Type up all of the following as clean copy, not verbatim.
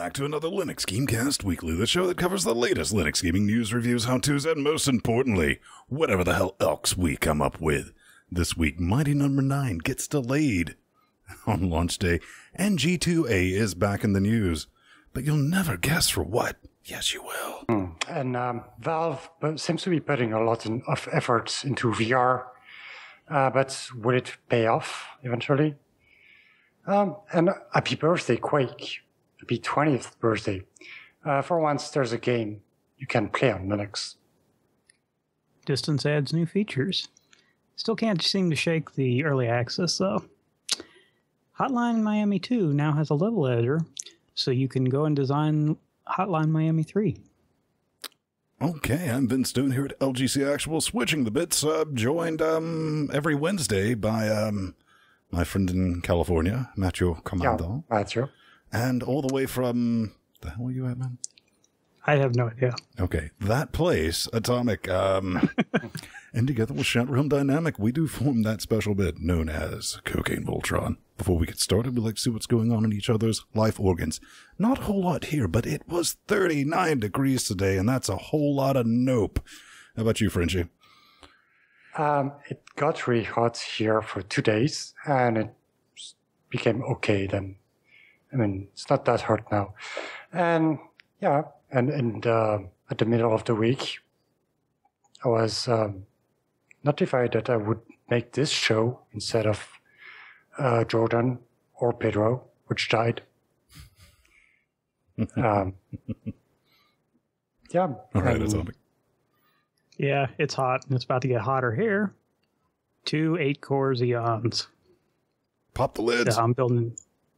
back to another Linux Gamecast Weekly, the show that covers the latest Linux gaming news, reviews, how-tos, and most importantly, whatever the hell else we come up with. This week, Mighty Number 9 gets delayed on launch day, and G2A is back in the news. But you'll never guess for what. Yes, you will. And Valve seems to be putting a lot of efforts into VR, but will it pay off eventually? And happy birthday, Quake. Happy 20th birthday. For once, there's a game you can play on Linux. Distance adds new features. Still can't seem to shake the early access, though. Hotline Miami 2 now has a level editor, so you can go and design Hotline Miami 3. Okay, I'm Vince Stone here at LGC Actual, switching the bits, joined every Wednesday by my friend in California, Matthew Comando. Yeah, Matthew. And all the way from, the hell are you at, man? I have no idea. Okay, that place, Atomic, and together with Chat Realm Dynamic, we do form that special bit known as Cocaine Voltron. Before we get started, we'd like to see what's going on in each other's life organs. Not a whole lot here, but it was 39 degrees today, and that's a whole lot of nope. How about you, Frenchie? It got really hot here for 2 days, and it became okay then. I mean, it's not that hot now. And yeah, and at the middle of the week, I was notified that I would make this show instead of Jordan or Pedro, which died. Yeah. All right, Atomic. Yeah, it's hot, and it's about to get hotter here. 2 8-core Xeons. Pop the lids. Yeah, I'm building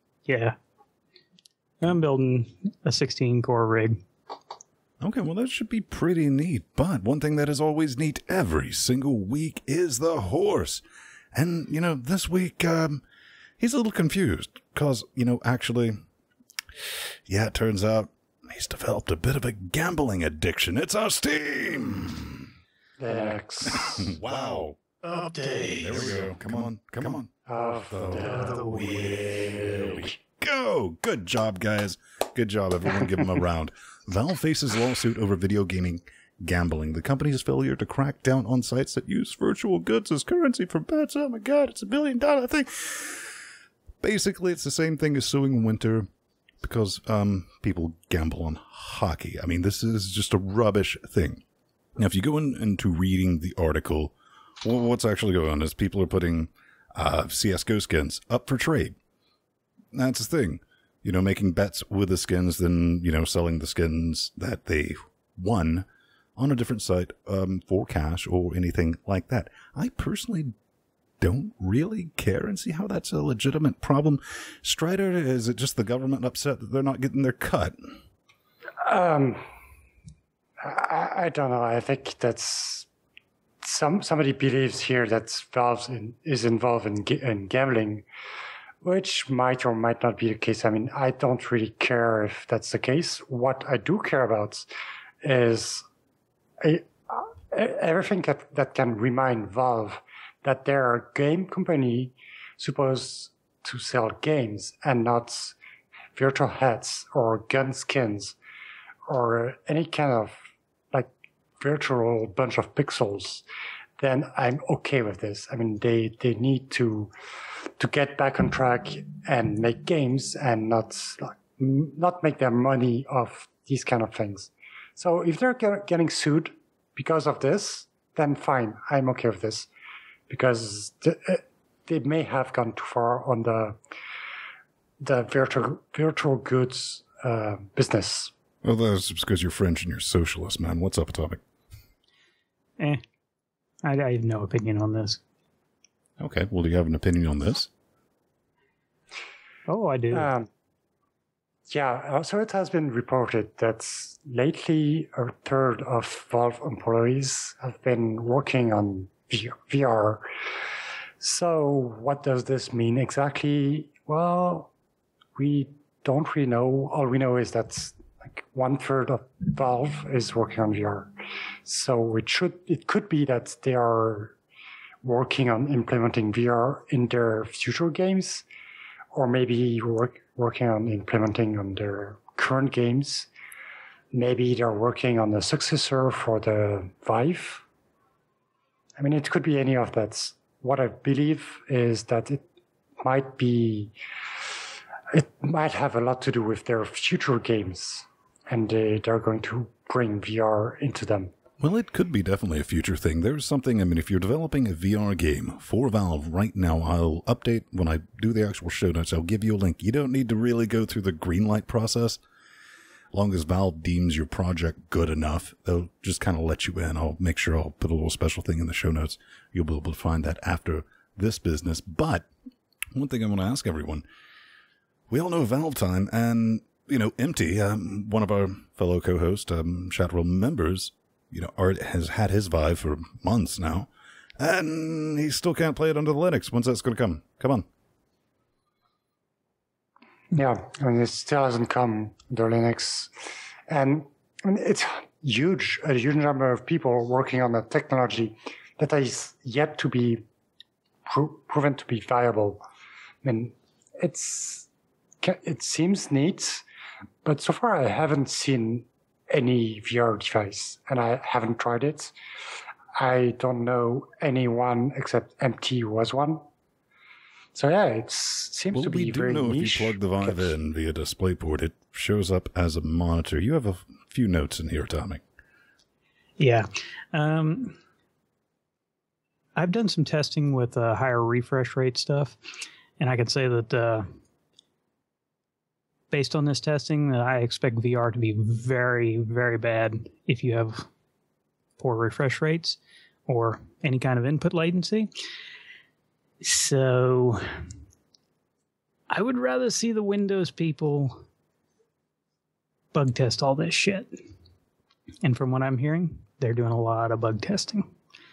a 16-core rig. Okay, well, that should be pretty neat. But one thing that is always neat every single week is the horse. And, you know, this week, he's a little confused. Because, you know, actually, yeah, it turns out he's developed a bit of a gambling addiction. It's our Steam! Next. Wow. Update. There we go. Come on. Of the week. Go! Good job, guys. Good job, everyone. Give them a round. Valve faces lawsuit over video gaming gambling. The company's failure to crack down on sites that use virtual goods as currency for bets. Oh my god, it's $1 billion thing. Basically, it's the same thing as suing Winter because people gamble on hockey. I mean, this is just a rubbish thing. Now, if you go into reading the article, well, what's actually going on is people are putting CSGO skins up for trade. That's the thing. You know, making bets with the skins, then, you know, selling the skins that they won on a different site for cash or anything like that. I personally don't really care and see how that's a legitimate problem. Strider, is it just the government upset that they're not getting their cut? I don't know. I think that's somebody believes here that Valve is involved in gambling, which might or might not be the case. I mean, I don't really care if that's the case. What I do care about is everything that can remind Valve that they're a game company supposed to sell games and not virtual hats or gun skins or any kind of like virtual bunch of pixels. Then I'm okay with this. I mean, they need to get back on track and make games and not make their money off these kind of things. So if they're getting sued because of this, then fine, I'm okay with this, because they may have gone too far on the virtual goods business. Well, that's because you're French and you're socialist, man. What's up, Atomic? I have no opinion on this. Okay, well, do you have an opinion on this? Oh, I do. Yeah, so it has been reported that lately a third of Valve employees have been working on VR. So what does this mean exactly? Well, we don't really know. All we know is that like 1/3 of Valve is working on VR. So it could be that they are working on implementing VR in their future games, or maybe working on implementing on their current games. Maybe they're working on the successor for the Vive. I mean, it could be any of that. What I believe is that it might have a lot to do with their future games, and they're going to bring VR into them. Well, it could be definitely a future thing. There's something, I mean, if you're developing a VR game for Valve right now, I'll update when I do the actual show notes. I'll give you a link. You don't need to really go through the greenlight process. As long as Valve deems your project good enough, they'll just kind of let you in. I'll make sure I'll put a little special thing in the show notes. You'll be able to find that after this business. But one thing I want to ask everyone, we all know Valve Time, and, you know, Empty, one of our fellow co-host, chat room members, you know, Art has had his Vive for months now, and he still can't play it under the Linux. When's that's going to come? Come on. Yeah, I mean, it still hasn't come under Linux. And I mean, it's huge, a huge number of people working on the technology that is yet to be proven to be viable. I mean, it seems neat, but so far I haven't seen any VR device, and I haven't tried it. I don't know anyone except MT who was one. So yeah, it seems to be very niche. We do know if you plug the Vive in via DisplayPort, it shows up as a monitor. You have a few notes in here, Tommy. Yeah. I've done some testing with higher refresh rate stuff, and I can say that based on this testing, I expect VR to be very, very bad if you have poor refresh rates or any kind of input latency. So I would rather see the Windows people bug test all this shit. And from what I'm hearing, they're doing a lot of bug testing.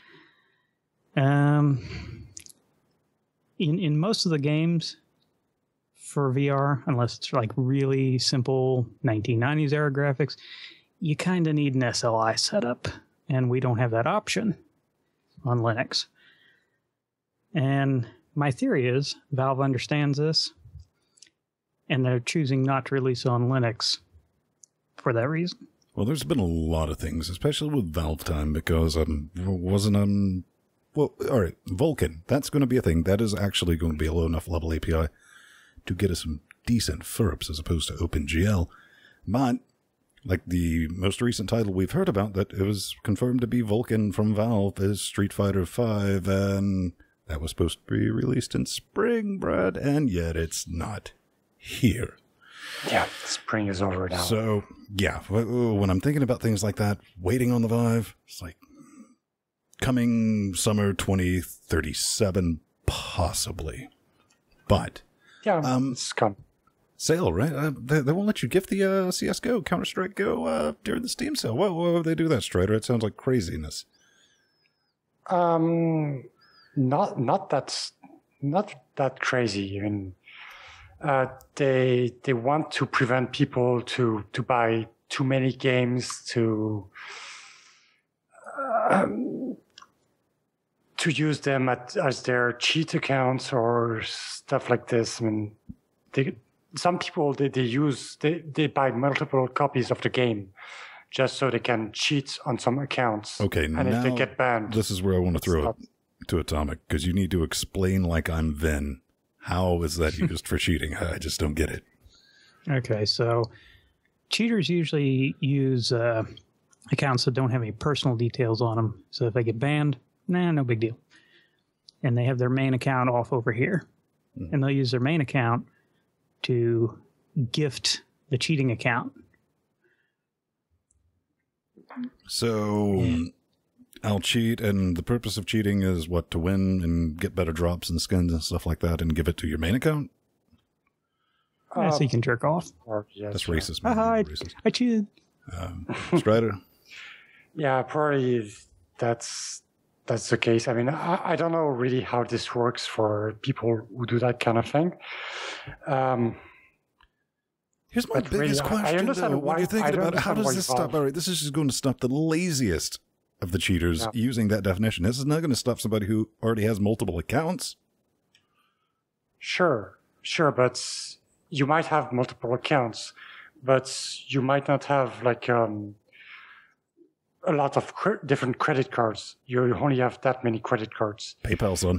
In most of the games for VR, unless it's like really simple 1990s era graphics, you kind of need an SLI setup, and we don't have that option on Linux. And my theory is Valve understands this, and they're choosing not to release on Linux for that reason. Well, there's been a lot of things, especially with Valve Time, because well, all right, Vulkan, that's going to be a thing. That is actually going to be a low enough level API to get us some decent FERPs as opposed to OpenGL. But, like the most recent title we've heard about, that it was confirmed to be Vulkan from Valve, is Street Fighter V, and that was supposed to be released in spring, Brad, and yet it's not here. Yeah, spring is over now. So, yeah, when I'm thinking about things like that, waiting on the Vive, it's like coming summer 2037, possibly. But yeah, it's come. Sale, right? They won't let you gift the CSGO, Counter-Strike Go during the Steam sale. Why would they do that, Strider? It sounds like craziness. Not that crazy. I mean, they want to prevent people to buy too many games to use them as their cheat accounts or stuff like this. I mean, some people they buy multiple copies of the game just so they can cheat on some accounts. Okay, and now if they get banned, this is where I want to throw it to Atomic, because you need to explain like I'm Vin. How is that used for cheating? I just don't get it. Okay, so cheaters usually use accounts that don't have any personal details on them. So if they get banned, no big deal. And they have their main account off over here. Mm-hmm. And they'll use their main account to gift the cheating account. So I'll cheat, and the purpose of cheating is what? To win and get better drops and skins and stuff like that, and give it to your main account? So you can jerk off. That's racist. Racist. I cheated. Strider? Yeah, probably that's the case. I mean, I don't know really how this works for people who do that kind of thing. Here's my biggest question, I understand when you're thinking about how does this stop? All right, this is just going to stop the laziest of the cheaters using that definition. This is not going to stop somebody who already has multiple accounts. Sure, but you might have multiple accounts, but you might not have like a lot of different credit cards. You only have that many credit cards. PayPal, son.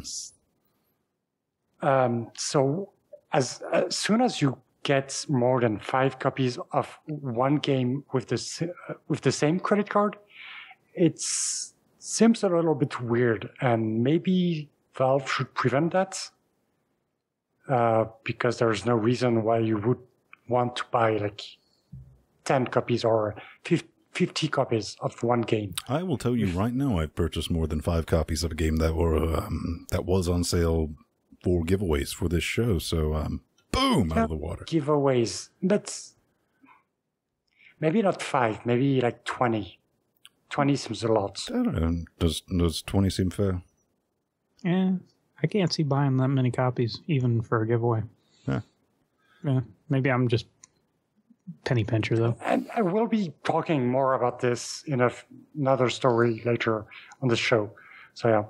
So as soon as you get more than 5 copies of one game with the same credit card, it seems a little bit weird, and maybe Valve should prevent that, because there's no reason why you would want to buy like 10 copies or 50 copies of one game. I will tell you right now, I've purchased more than 5 copies of a game that was on sale for giveaways for this show. So, boom, out of the water. Giveaways. That's maybe not 5, maybe like 20. 20 seems a lot. I don't know. Does 20 seem fair? Yeah, I can't see buying that many copies, even for a giveaway. Yeah. Yeah, maybe I'm just penny pincher, though. And I will be talking more about this in another story later on the show. So, yeah.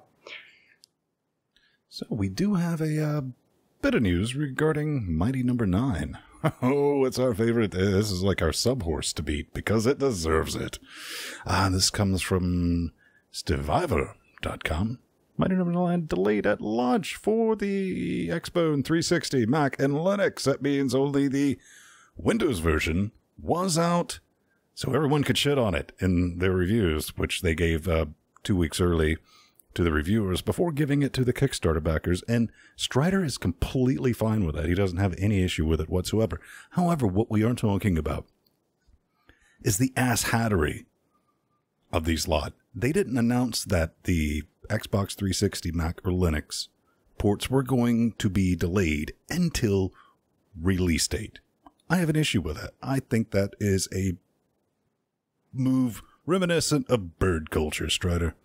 So we do have a bit of news regarding Mighty Number 9. Oh, it's our favorite. This is like our sub-horse to beat because it deserves it. This comes from Stevivor.com. Mighty Number 9 delayed at launch for the Xbox 360, Mac, and Linux. That means only the Windows version was out, so everyone could shit on it in their reviews, which they gave 2 weeks early to the reviewers before giving it to the Kickstarter backers, and Strider is completely fine with that. He doesn't have any issue with it whatsoever. However, what we are talking about is the asshattery of these lot. They didn't announce that the Xbox 360, Mac, or Linux ports were going to be delayed until release date. I have an issue with that. I think that is a move reminiscent of bird culture, Strider.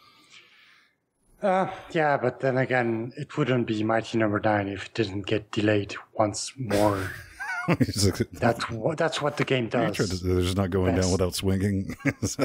Yeah, but then again, it wouldn't be Mighty Number 9 if it didn't get delayed once more. That's what the game does. They're just not going down without swinging.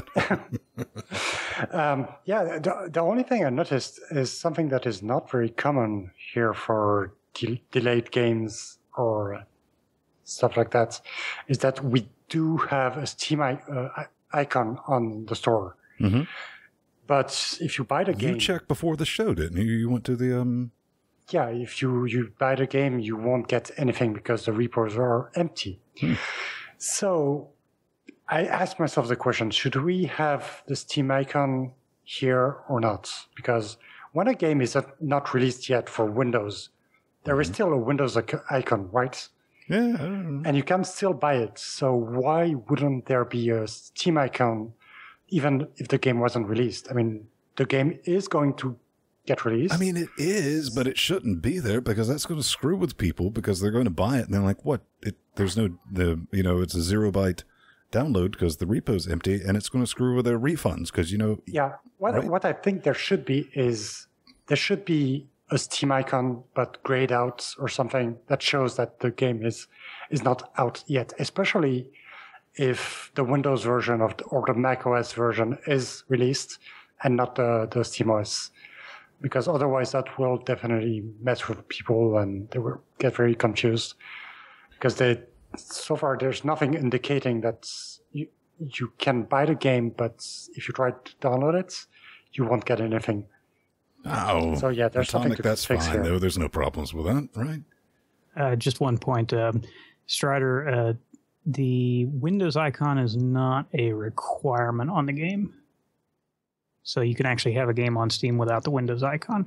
Yeah, the only thing I noticed is something that is not very common here for delayed games or stuff like that, is that we do have a Steam icon on the store. Mm-hmm. But if you buy the game... You checked before the show, didn't you? You went to the... Yeah, if you buy the game, you won't get anything because the repos are empty. So I asked myself the question, should we have the Steam icon here or not? Because when a game is not released yet for Windows, there is still a Windows icon, right? Yeah. And you can still buy it. So why wouldn't there be a Steam icon even if the game wasn't released? I mean, the game is going to get released. I mean, it is, but it shouldn't be there because that's going to screw with people because they're going to buy it and they're like, what? There's no, it's a 0-byte download because the repo's empty and it's going to screw with their refunds because, Yeah. What I think there should be is there should be a Steam icon, but grayed out or something that shows that the game is not out yet, especially if the Windows version or the Mac OS version is released and not the SteamOS, because otherwise that will definitely mess with people and they will get very confused because so far there's nothing indicating that you can buy the game, but if you try to download it, you won't get anything. Oh, so yeah, there's Atomic, something to that's fix fine here. though. There's no problems with that, right? Just one point, Strider. The Windows icon is not a requirement on the game. So you can actually have a game on Steam without the Windows icon.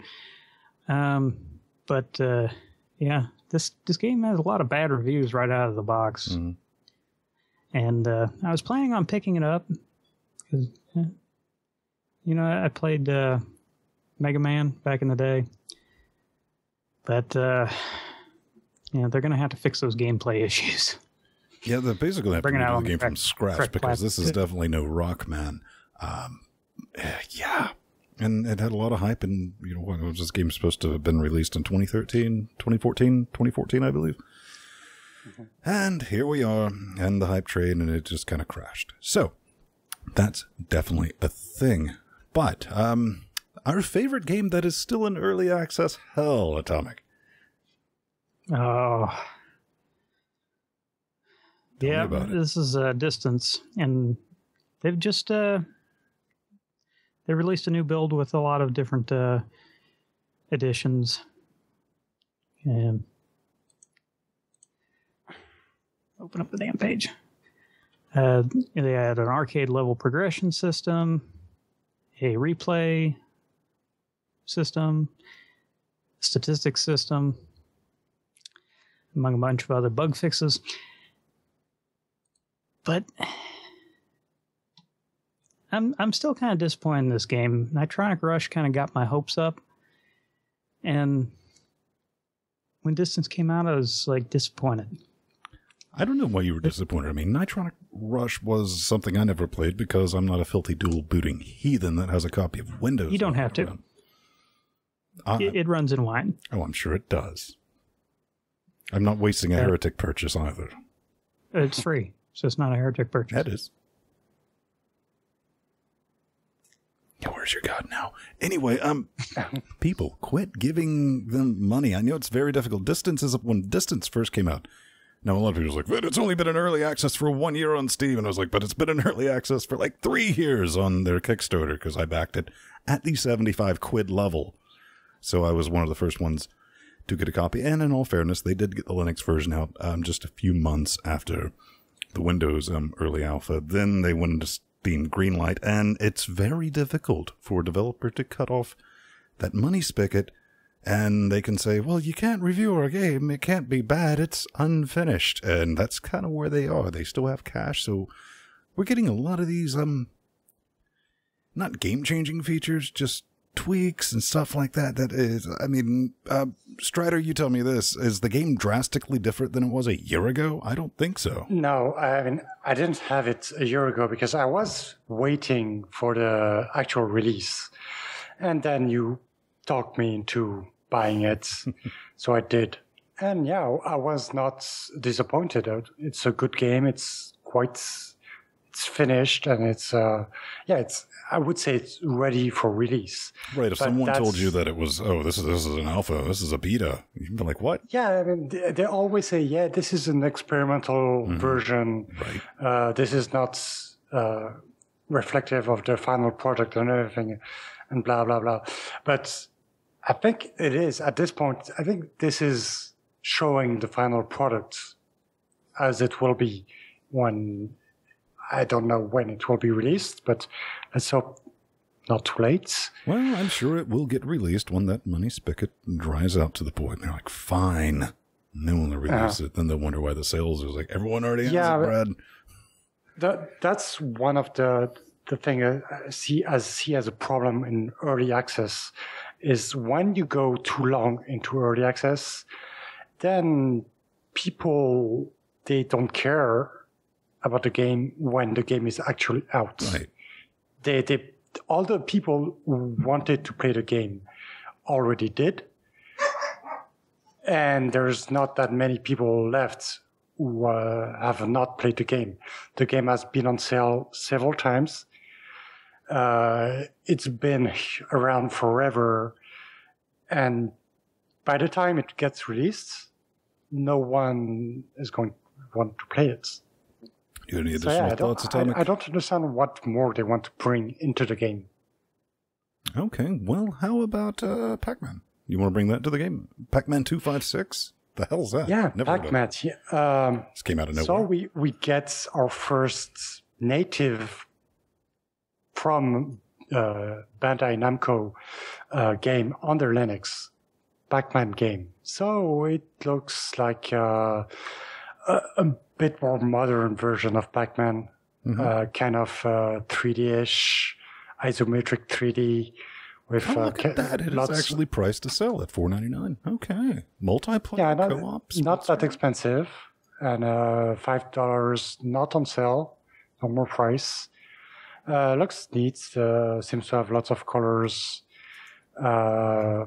But yeah, this game has a lot of bad reviews right out of the box. Mm-hmm. And I was planning on picking it up because, I played Mega Man back in the day. But, they're going to have to fix those gameplay issues. Yeah, they're basically have to redo the game from scratch because this is definitely no Rockman. Yeah. And it had a lot of hype, and, when was this game supposed to have been released in 2014, I believe. Mm-hmm. And here we are, and the hype train, and it just kind of crashed. So, that's definitely a thing. But, our favorite game that is still in early access, hell, Atomic. Oh. Yeah, about it. this is Distance, and they've just they released a new build with a lot of different additions. And open up the damn page. They had an arcade level progression system, a replay system, statistics system, among a bunch of other bug fixes. But I'm still kind of disappointed in this game. Nitronic Rush kind of got my hopes up, and when Distance came out, I was like disappointed. I don't know why you were disappointed. I mean, Nitronic Rush was something I never played because I'm not a filthy dual booting heathen that has a copy of Windows. You don't have to. It runs in wine. Oh, I'm sure it does. I'm not wasting a Heretic purchase either. It's free, so it's not a Heretic purchase. That is. Yeah, where's your God now? Anyway, people, quit giving them money. I know it's very difficult. Distance is when Distance first came out. Now, a lot of people are like, but it's only been in early access for 1 year on Steam. And I was like, but it's been in early access for like 3 years on their Kickstarter because I backed it at the 75 quid level. So I was one of the first ones to get a copy. And in all fairness, they did get the Linux version out just a few months after the Windows early alpha. Then they went into Steam Greenlight, and it's very difficult for a developer to cut off that money spigot. And they can say, well, you can't review our game. It can't be bad. It's unfinished. And that's kind of where they are. They still have cash. So we're getting a lot of these, not game-changing features, just tweaks and stuff like that. That is, I mean, Strider, you tell me this. Is the game drastically different than it was a year ago? I don't think so. No, I mean, I didn't have it a year ago because I was waiting for the actual release. And then you talked me into buying it, so I did. And yeah, I was not disappointed. It's a good game. It's finished, and it's I would say it's ready for release. Right. If someone told you that it was, this is an alpha, this is a beta, you'd be like, what? Yeah, I mean, they always say, yeah, this is an experimental version. Right. This is not reflective of the final product and everything, and blah blah blah. But I think it is at this point. I think this is showing the final product as it will be when, I don't know when it will be released, but let's hope not too late. Well, I'm sure it will get released when that money spigot dries out to the point. They're like, fine. And then when they release it, then they'll wonder why the sales is like, everyone already has it, Brad. That's one of the thing I see as a problem in early access is when you go too long into early access, then people, they don't care about the game when the game is actually out. Right. They all the people who wanted to play the game already did. And there's not that many people left who have not played the game. The game has been on sale several times. It's been around forever. And by the time it gets released, no one is going to want to play it. Do you have any additional thoughts, Atomic? I don't understand what more they want to bring into the game. Okay, well, how about Pac-Man? You want to bring that to the game? Pac-Man 256? The hell's that? Yeah, Never Pac-Man. Yeah, this came out of nowhere. So we get our first native from Bandai Namco game under Linux, Pac-Man game. So it looks like a bit more modern version of Pac-Man, kind of 3D-ish, isometric 3D. With, look at that. It is actually priced to sell at $4.99. Okay. Multiplayer co-op? Not that expensive. And $5 not on sale. Normal price. Looks neat. Seems to have lots of colors. Yeah,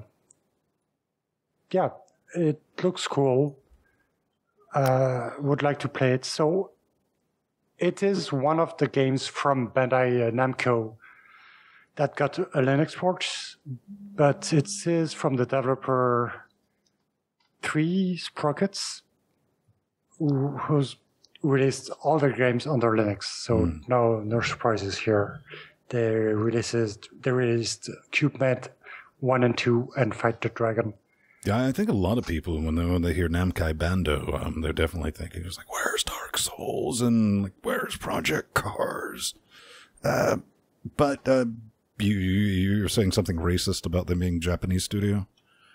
it looks cool. Would like to play it. So it is one of the games from Bandai Namco that got a Linux port, but it is from the developer 3 Sprockets, who released all their games under Linux, so no surprises here. They released CubeMed 1 and 2 and Fight the Dragon. Yeah, I think a lot of people, when they hear Namkai Bandai, they're definitely thinking, it's like, where's Dark Souls? And like, where's Project Cars? But you're saying something racist about them being Japanese studio?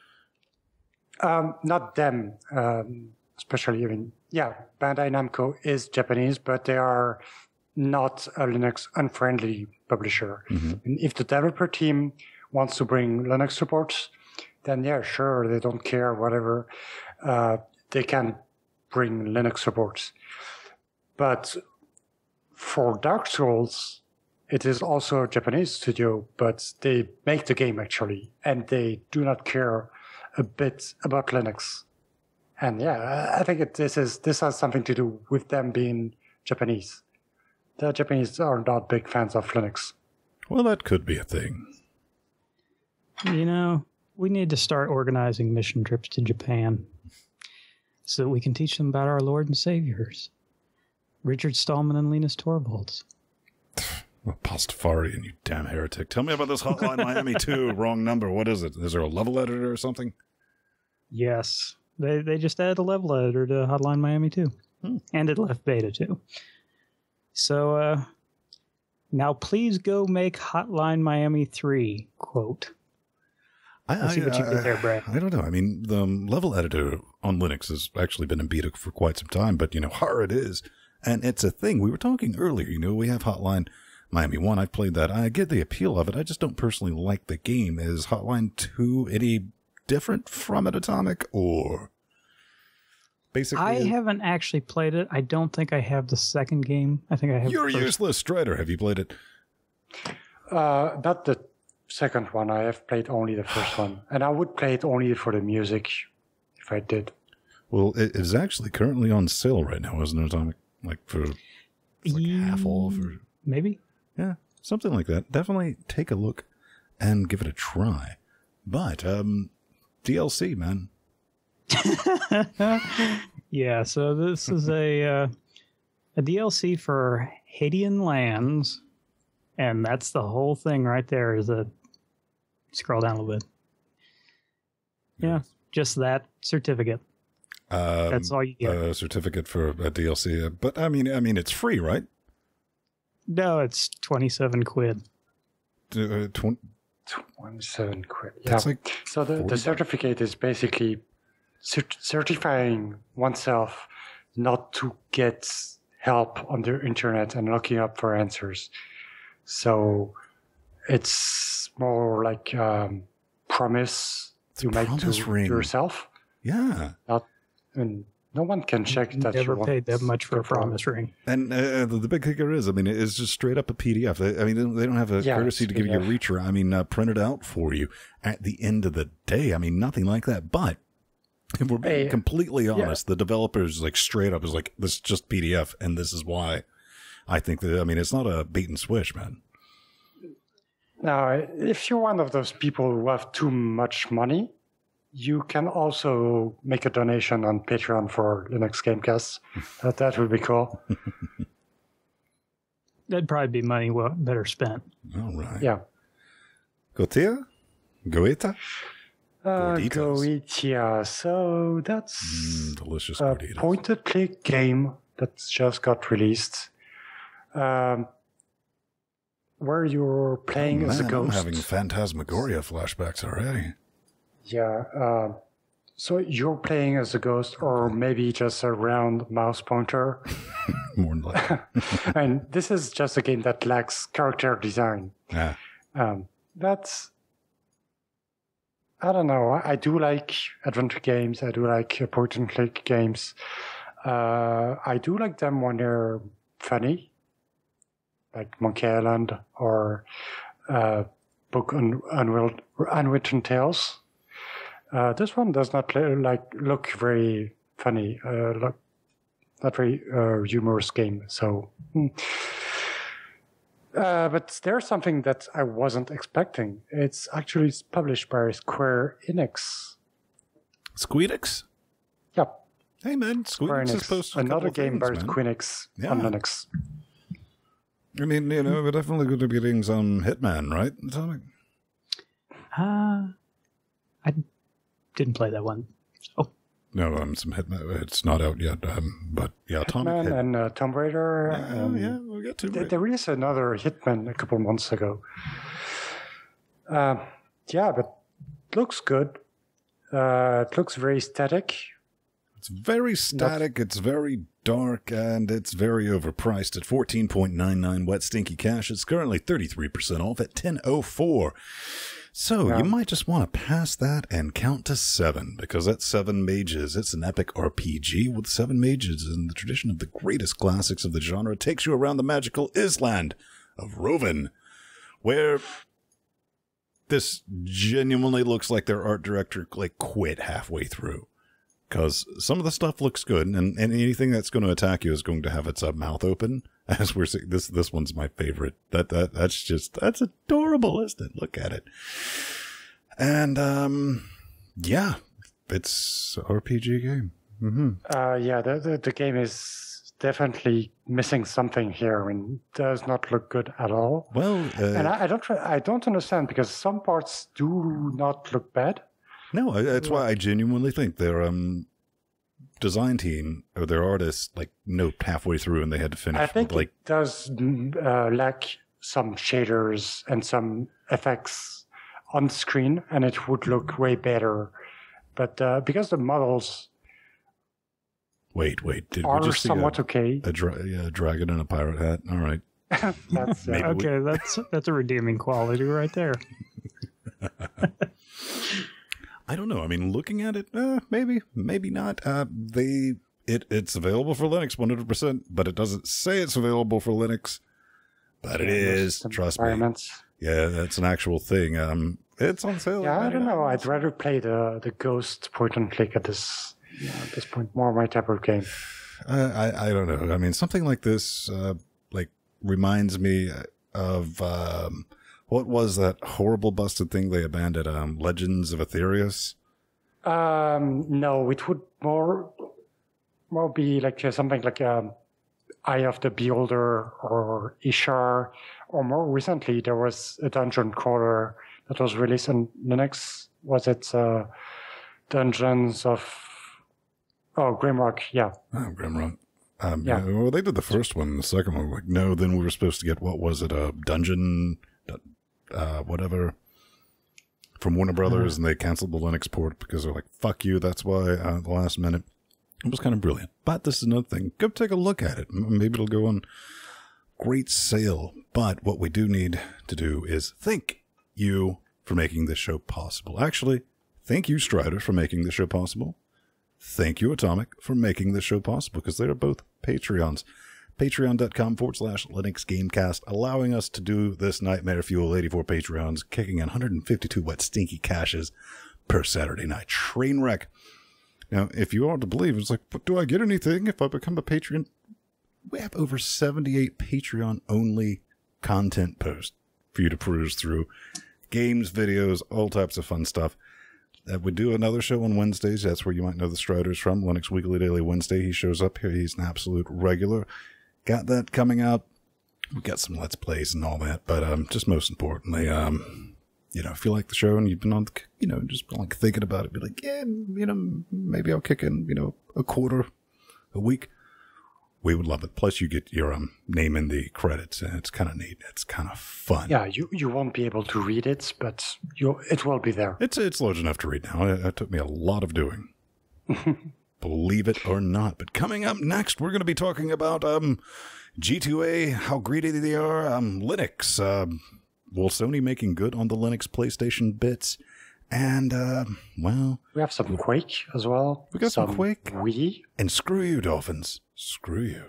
Not them, especially. I mean, yeah, Bandai Namco is Japanese, but they are not a Linux unfriendly publisher. And if the developer team wants to bring Linux support, then yeah, sure, they don't care, whatever. They can bring Linux support. But for Dark Souls, it is also a Japanese studio, but they make the game actually, and they do not care a bit about Linux. And yeah, I think this has something to do with them being Japanese. The Japanese are not big fans of Linux. Well, that could be a thing. You know, we need to start organizing mission trips to Japan so that we can teach them about our Lord and Saviors, Richard Stallman and Linus Torvalds. Well, Pastafarian, you damn heretic. Tell me about this Hotline Miami 2. Wrong number. What is it? Is there a level editor or something? Yes. They just added a level editor to Hotline Miami 2. And it left beta too. So, now please go make Hotline Miami 3, quote. Let's see what you did there, Brad. I don't know. I mean, the level editor on Linux has actually been in beta for quite some time, but, hard it is. And it's a thing. We were talking earlier, we have Hotline Miami 1. I've played that. I get the appeal of it. I just don't personally like the game. Is Hotline 2 any different from it, Atomic? Or basically... I haven't actually played it. I don't think I have the second game. I think I have You're useless, Strider. Have you played it? Not the second one. I have played only the first one. And I would play it only for the music if I did. Well, it is actually currently on sale right now, isn't it, Atomic? Like for half off or... Maybe? Yeah, something like that. Definitely take a look and give it a try. But, DLC, man. Yeah, so this is a DLC for Hadean Lands, and that's the whole thing right there. Scroll down a little bit. Yeah, just that certificate. That's all you get. A certificate for a DLC, but I mean, it's free, right? No, it's 27 quid. 27 quid. Yeah. Like so the certificate is basically certifying oneself not to get help on the internet and looking up for answers. So it's more like promise you make to yourself. Yeah. And no one can check that you never paid that much for a promise ring. And the big kicker is, it's just straight up a PDF. They don't have a courtesy to give you a reacher. Print it out for you at the end of the day. Nothing like that. But if we're being completely honest, the developers straight up is like, this is just PDF, and this is why. I think that, it's not a bait and switch, man. Now, if you're one of those people who have too much money, you can also make a donation on Patreon for Linux Gamecast. That would be cool. That'd probably be money better spent. All right. Yeah. Goetia? Goeta? Goetia. So that's delicious a gorditas. point-and-click game that just got released. Where you're playing as a ghost. I'm having Phantasmagoria flashbacks already. Yeah, so you're playing as a ghost, or maybe just a round mouse pointer. More than likely. And this is just a game that lacks character design. Yeah. That's... I don't know. I do like adventure games. I do like point-and-click games. I do like them when they're funny, like Monkey Island or Book Unwritten Tales. This one does not look very funny, not very humorous game. So, but there's something that I wasn't expecting. It's actually published by Square Enix. Squeedix? Yep. Hey, man, Square Squeenix has Enix, posted a couple another of game things, by man. Squeenix Yeah. on Linux. I mean, you know, we're definitely going to be getting some Hitman, right, Atomic? I didn't play that one. So No, some Hitman. It's not out yet, but yeah, Atomic Hitman Hit. and Tomb Raider. Oh, yeah, we got two. They released another Hitman a couple months ago. Yeah, but it looks good. It looks very static. It's very static, it's very dark, and it's very overpriced at 14.99 wet stinky cash. It's currently 33% off at 10.04. So you might just want to pass that and count to 7, because that's 7 mages. It's an epic RPG with 7 mages in the tradition of the greatest classics of the genre. It takes you around the magical island of Roven, where this genuinely looks like their art director quit halfway through. Because some of the stuff looks good, and anything that's going to attack you is going to have its mouth open. As we're seeing, this one's my favorite. That's adorable, isn't it? Look at it. And yeah, it's an RPG game. Mm-hmm. Yeah, the game is definitely missing something here and does not look good at all. Well, and I don't understand, because some parts do not look bad. No, that's why I genuinely think their design team or their artists noped halfway through and they had to finish. I think it does lack some shaders and some effects on screen, and it would look way better. But because the models wait, did we are just see somewhat okay? a dragon in a pirate hat? All right, That's okay. That's a redeeming quality right there. I don't know. I mean, looking at it, maybe not. It's available for Linux 100%, but it doesn't say it's available for Linux. But it is. Trust me. Yeah, that's an actual thing. It's on sale. Yeah, I don't know. I'd rather play the Ghost point and click at this point. More my type of game. I don't know. I mean, something like this reminds me of what was that horrible busted thing they abandoned? Legends of Aetherius? No, it would more be like something like Eye of the Beholder or Ishar, or more recently there was a dungeon crawler that was released on Linux. Was it Dungeons of Grimrock? Yeah. Oh, Grimrock. Yeah. Well, they did the first one. The second one, no. Then we were supposed to get, what was it? A dungeon, whatever, from Warner Brothers, and they canceled the Linux port because they're like, "Fuck you." That's why at the last minute. It was kind of brilliant. But this is another thing. Go take a look at it. Maybe it'll go on great sale. But what we do need to do is thank you for making this show possible. Actually, thank you, Strider, for making this show possible. Thank you, Atomic, for making this show possible, because they are both Patreons. Patreon.com/Linux Gamecast, allowing us to do this Nightmare Fuel 84 Patreons, kicking in 152 wet stinky caches per Saturday night. Trainwreck. Now, if you are to believe, it's like, but do I get anything if I become a Patreon? We have over 78 Patreon-only content posts for you to peruse through. Games, videos, all types of fun stuff. We do another show on Wednesdays. That's where you might know the Striders from. Linux Weekly Daily Wednesday. He shows up here. He's an absolute regular. Got that coming out. We got some Let's Plays and all that. But just most importantly, if you like the show and you've been on, just thinking about it, be like, yeah, maybe I'll kick in, a quarter a week. We would love it. Plus, you get your name in the credits, and it's kind of neat. It's kind of fun. Yeah, you won't be able to read it, but it will be there. It's large enough to read now. It took me a lot of doing. Believe it or not. But coming up next, we're going to be talking about G2A, how greedy they are, Linux, will Sony making good on the Linux PlayStation bits, and, we have some Quake as well. We got some Quake. Wii. And screw you, Dolphins. Screw you.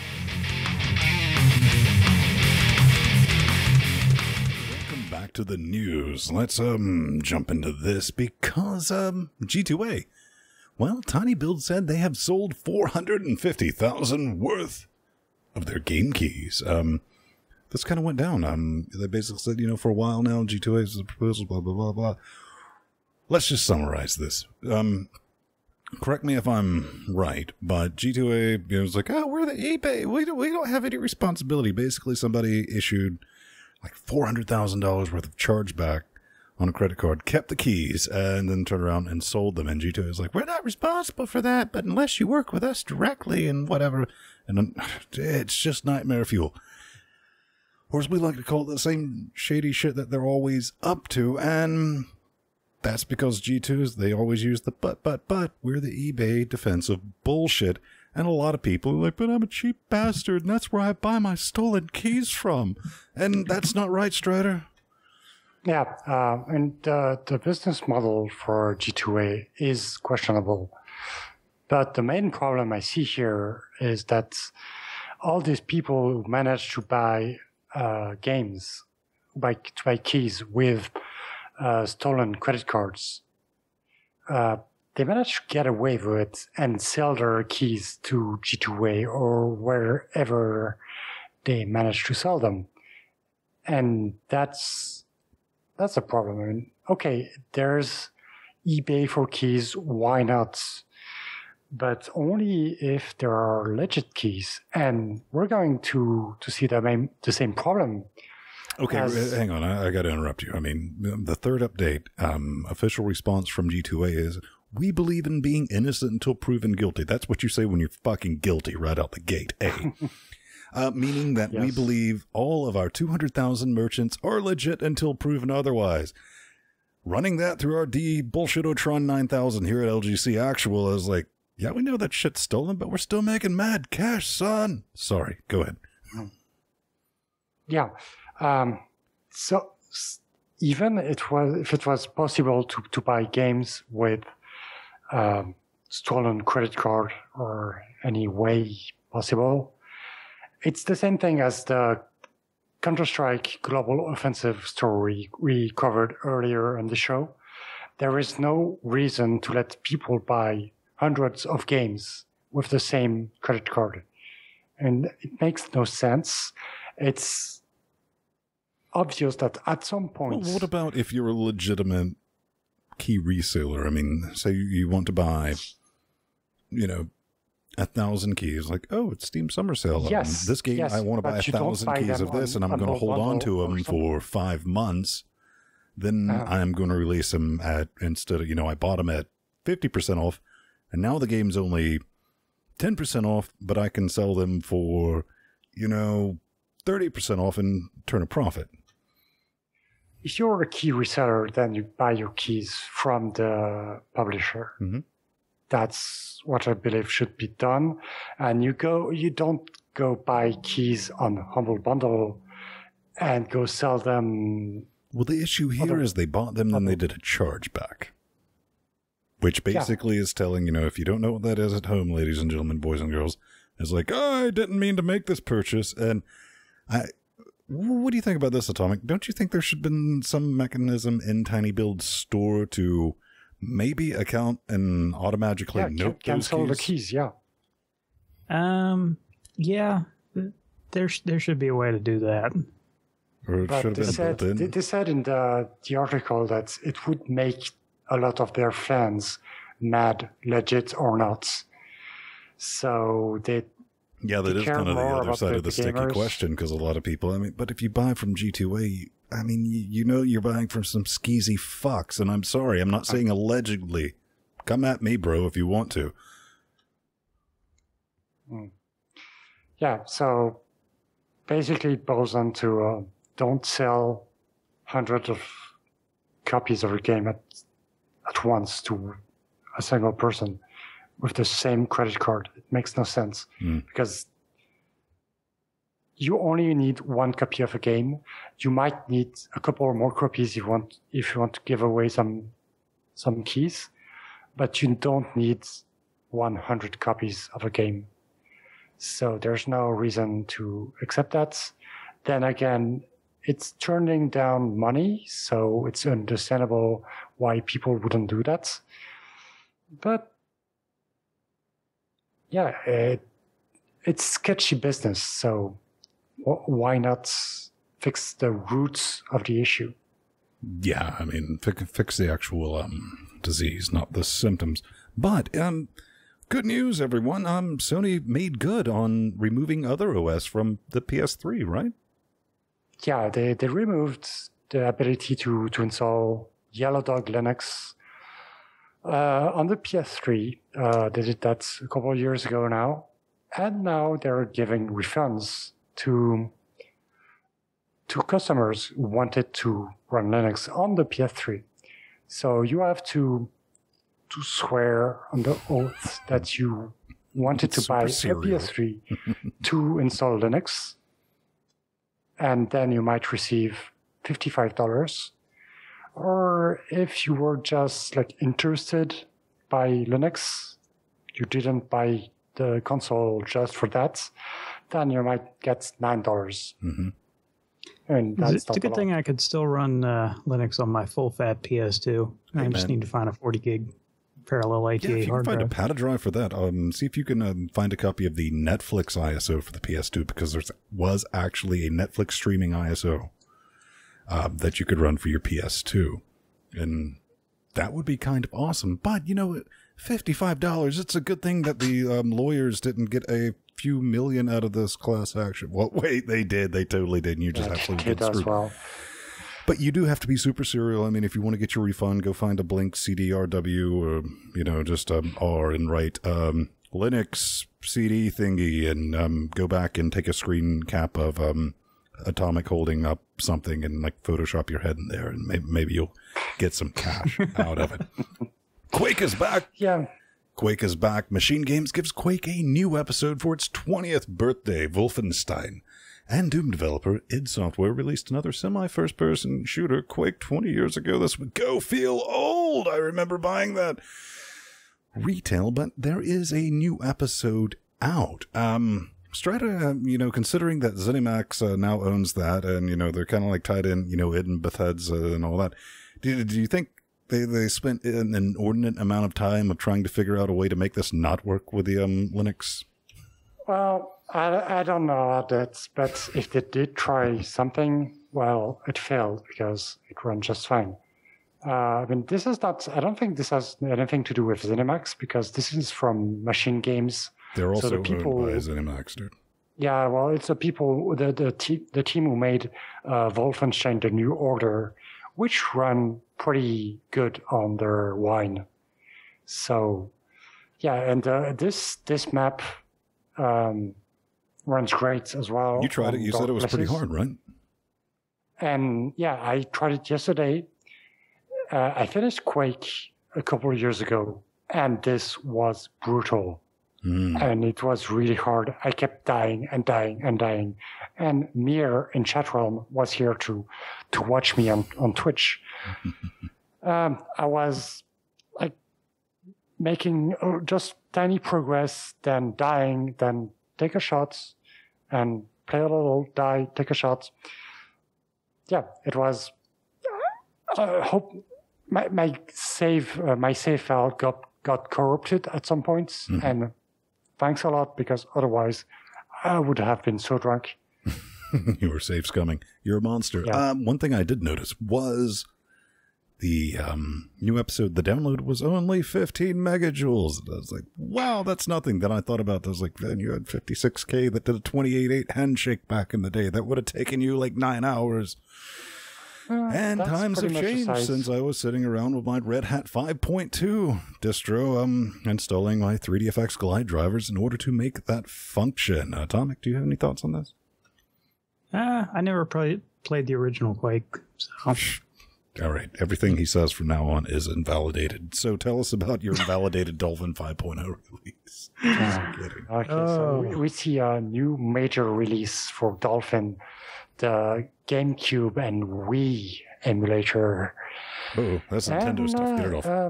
Welcome back to the news. Let's jump into this because G2A. Well, Tiny Build said they have sold 450,000 worth of their game keys. This kind of went down. They basically said, for a while now, G2A is the proposal, blah, blah, blah, blah. Let's just summarize this. correct me if I'm right, but G2A was like, oh, we're the eBay. We don't have any responsibility. Basically, somebody issued like $400,000 worth of chargeback on a credit card, kept the keys, and then turned around and sold them. And G2A was like, we're not responsible for that, but unless you work with us directly and whatever. And it's just nightmare fuel. Or as we like to call it, the same shady shit that they're always up to. And that's because G2s, they always use the but. We're the eBay defensive bullshit. And a lot of people are like, but I'm a cheap bastard, and that's where I buy my stolen keys from. And that's not right, Strider. Yeah, and the business model for G2A is questionable. But the main problem I see here is that all these people who manage to buy games, to buy keys with stolen credit cards, they manage to get away with it and sell their keys to G2A or wherever they manage to sell them. And that's a problem. I mean, okay, there's eBay for keys, why not? But only if there are legit keys. And we're going to see the same problem. Okay, hang on. I got to interrupt you. I mean, the third update, official response from G2A is, we believe in being innocent until proven guilty. That's what you say when you're fucking guilty right out the gate, A. Meaning that we believe all of our 200,000 merchants are legit until proven otherwise. Running that through our bullshitotron 9000 here at LGC Actual is like, yeah, we know that shit's stolen, but we're still making mad cash, son. Sorry, go ahead. Yeah. So even if it was possible to buy games with stolen credit card or any way possible, it's the same thing as the Counter-Strike Global Offensive story we covered earlier in the show. There is no reason to let people buy hundreds of games with the same credit card. And it makes no sense. It's obvious that at some point... Well, what about if you're a legitimate key reseller? I mean, say you want to buy, 1,000 keys. Like, oh, it's Steam Summer Sale. Yes, this game, I want to buy 1,000 keys of this, and I'm going to hold on to them for 5 months. Then I'm going to release them at, instead of, I bought them at 50% off, and now the game's only 10% off, but I can sell them for, 30% off and turn a profit. If you're a key reseller, then you buy your keys from the publisher. Mm-hmm. That's what I believe should be done. And you don't go buy keys on Humble Bundle and go sell them. Well, the issue here is they bought them, then they did a chargeback, which basically is telling, if you don't know what that is at home, ladies and gentlemen, boys and girls, it's like, oh, I didn't mean to make this purchase. And what do you think about this, Atomic? Don't you think there should have been some mechanism in TinyBuild's store to maybe account and automatically note cancel those the keys? Yeah. Yeah, there should be a way to do that. Or it should have been built in. They said in the article that it would make a lot of their fans mad, legit or not. So that is kind of the other side of the sticky gamers. question, because a lot of people, but if you buy from G2A, you're buying from some skeezy fucks, and I'm sorry, I'm not saying allegedly. Come at me, bro, if you want to. Yeah, so basically it boils down to don't sell hundreds of copies of a game at once to a single person with the same credit card. It makes no sense because you only need one copy of a game. You might need a couple more copies if you want to give away some keys, but you don't need 100 copies of a game. So there's no reason to accept that. Then again, it's turning down money, so it's understandable why people wouldn't do that. But yeah, it's sketchy business, so why not fix the roots of the issue? Yeah, fix the actual disease, not the symptoms. But good news, everyone. Sony made good on removing other OS from the PS3, right? Yeah, they removed the ability to install Yellow Dog Linux on the PS3. They did that a couple of years ago now. And now they're giving refunds to customers who wanted to run Linux on the PS3. So you have to swear on the oath that you wanted to buy a PS3 to install Linux. And then you might receive $55. Or if you were just like interested by Linux, you didn't buy the console just for that, then you might get $9. Mm-hmm. And that's it's a good thing I could still run Linux on my full-fat PS2. I just need to find a 40 gig parallel ATA if you hard can find drive. a PATA drive for that, see if you can find a copy of the Netflix ISO for the PS2, because there was actually a Netflix streaming ISO that you could run for your PS2. And that would be kind of awesome. But, you know, $55, it's a good thing that the lawyers didn't get a few million out of this class action. Well, wait, they did. They totally did. And you just absolutely get screwed. Well. But you do have to be super serial. I mean, if you want to get your refund, go find a Blink CDRW or, you know, just R and write Linux CD thingy and go back and take a screen cap of Atomic holding up something and like Photoshop your head in there, and maybe you'll get some cash out of it. Quake is back. Yeah. Quake is back. Machine Games gives Quake a new episode for its 20th birthday, Wolfenstein. And Doom developer id Software released another semi-first-person shooter, Quake, 20 years ago. This would go feel old. I remember buying that retail, but there is a new episode out. Strata, you know, considering that ZeniMax now owns that, and, you know, they're kind of like tied in, you know, id and Bethesda and all that. Do you think they spent an inordinate amount of time of trying to figure out a way to make this not work with the Linux? Well, I don't know that, but if they did try something, well, it failed because it ran just fine. I mean, this is not, I don't think this has anything to do with ZeniMax, because this is from Machine Games. They're also owned by ZeniMax, dude. Yeah, well, it's the people, the team who made Wolfenstein: The New Order, which run pretty good on their wine. So, yeah, and this map runs great as well. You tried it. You said it was pretty hard, right? And yeah, I tried it yesterday. I finished Quake a couple of years ago, and this was brutal. And it was really hard. I kept dying and dying and dying. And Mir in Chatroom was here to watch me on Twitch. I was like making just tiny progress, then dying, then take a shot, and play a little, die, take a shot. Yeah, it was. Hope my save file got corrupted at some points, and thanks a lot, because otherwise I would have been so drunk. You were save scumming. You're a monster. Yeah. One thing I did notice was the new episode, the download was only 15 megajoules. I was like, wow, that's nothing. Then I thought about this, like, then you had 56K that did a 28.8 handshake back in the day. That would have taken you like 9 hours. And times have changed since I was sitting around with my Red Hat 5.2 distro, installing my 3DFX Glide drivers in order to make that function. Atomic, do you have any thoughts on this? I never played the original Quake. So. All right. Everything he says from now on is invalidated. So tell us about your invalidated Dolphin 5.0 release. Okay, so we see a new major release for Dolphin, the GameCube and Wii emulator. Oh, that's Nintendo stuff. Get it off.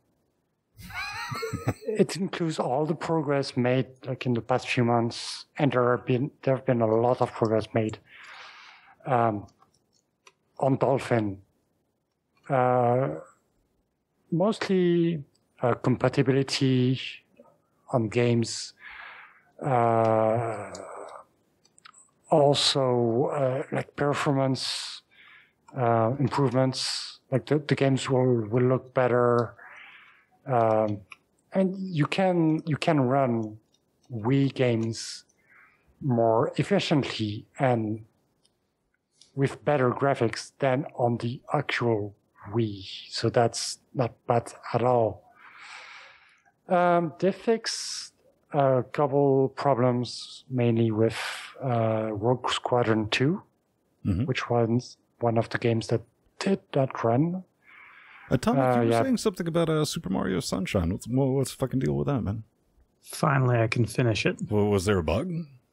It includes all the progress made like in the past few months, and there have been a lot of progress made on Dolphin. Mostly compatibility on games. Also, like performance improvements, like the games will look better, and you can run Wii games more efficiently and with better graphics than on the actual Wii. So that's not bad at all. They fixed a couple problems, mainly with Rogue Squadron 2, which was one of the games that did not run. Atomic, you were saying something about Super Mario Sunshine. What's the fucking deal with that, man? Finally, I can finish it. Well, was there a bug?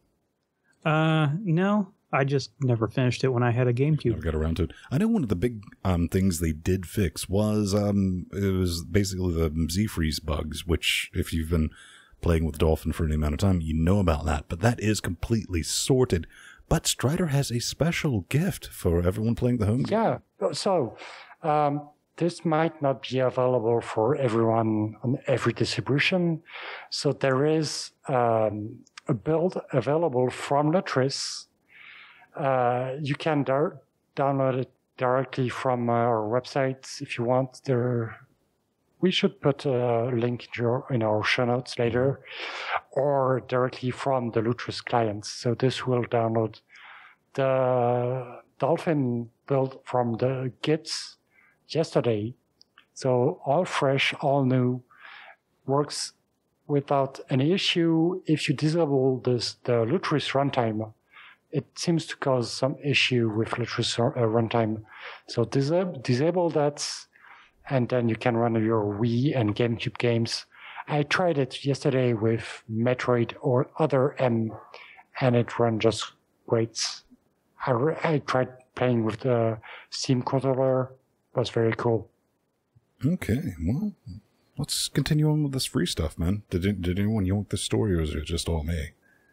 No. I just never finished it when I had a GameCube. Never got around to it. I know one of the big things they did fix was it was basically the Z-Freeze bugs, which if you've been playing with Dolphin for any amount of time, you know about that. But that is completely sorted. But Strider has a special gift for everyone playing the home game. Yeah. So this might not be available for everyone on every distribution. So there is a build available from Lutris. You can download it directly from our website if you want. We should put a link in our show notes later, or directly from the Lutris clients. So this will download the Dolphin build from the Gits yesterday. So all fresh, all new, works without any issue. If you disable the Lutris runtime, it seems to cause some issue with Lutris runtime. So disable that, and then you can run your Wii and GameCube games. I tried it yesterday with Metroid or other M, and it ran just great. I tried playing with the Steam controller. It was very cool. Okay, well, let's continue on with this free stuff, man. Did anyone yoink this story, or is it just all me?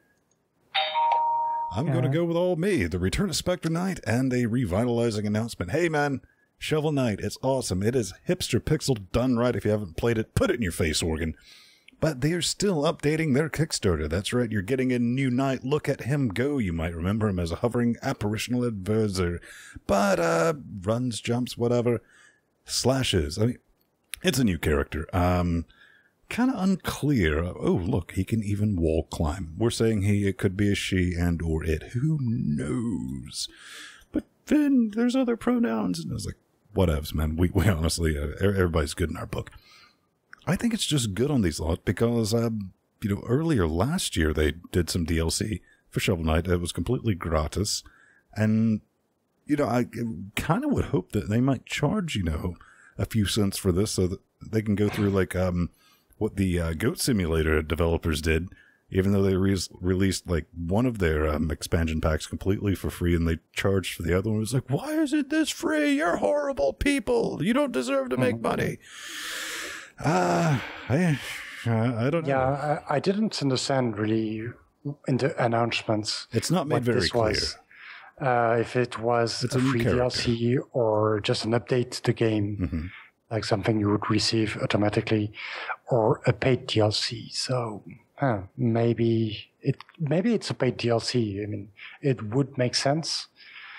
I'm going to go with all me. The return of Spectre Knight and a revitalizing announcement. Hey, man, Shovel Knight, it's awesome. It is hipster pixel done right. If you haven't played it, put it in your face, Organ. But they are still updating their Kickstarter. That's right, you're getting a new knight. Look at him go. You might remember him as a hovering apparitional advisor. But, runs, jumps, whatever. Slashes. I mean, it's a new character. Kind of unclear. Oh, look, he can even wall climb. We're saying it could be a she and or it. Who knows? But then there's other pronouns. And I was like, whatevs, man. We honestly, everybody's good in our book. I think it's just good on these lot because, earlier last year they did some DLC for Shovel Knight. It was completely gratis. And, I kind of would hope that they might charge, a few cents for this so that they can go through like, what the Goat Simulator developers did, even though they released like one of their expansion packs completely for free and they charged for the other one. It was like, why is it this free? You're horrible people. You don't deserve to make money. I don't know. Yeah, I didn't understand really in the announcements. It's not made very clear. If it was a free DLC or just an update to the game, like something you would receive automatically, or a paid DLC. So maybe it's a paid DLC. I mean, it would make sense.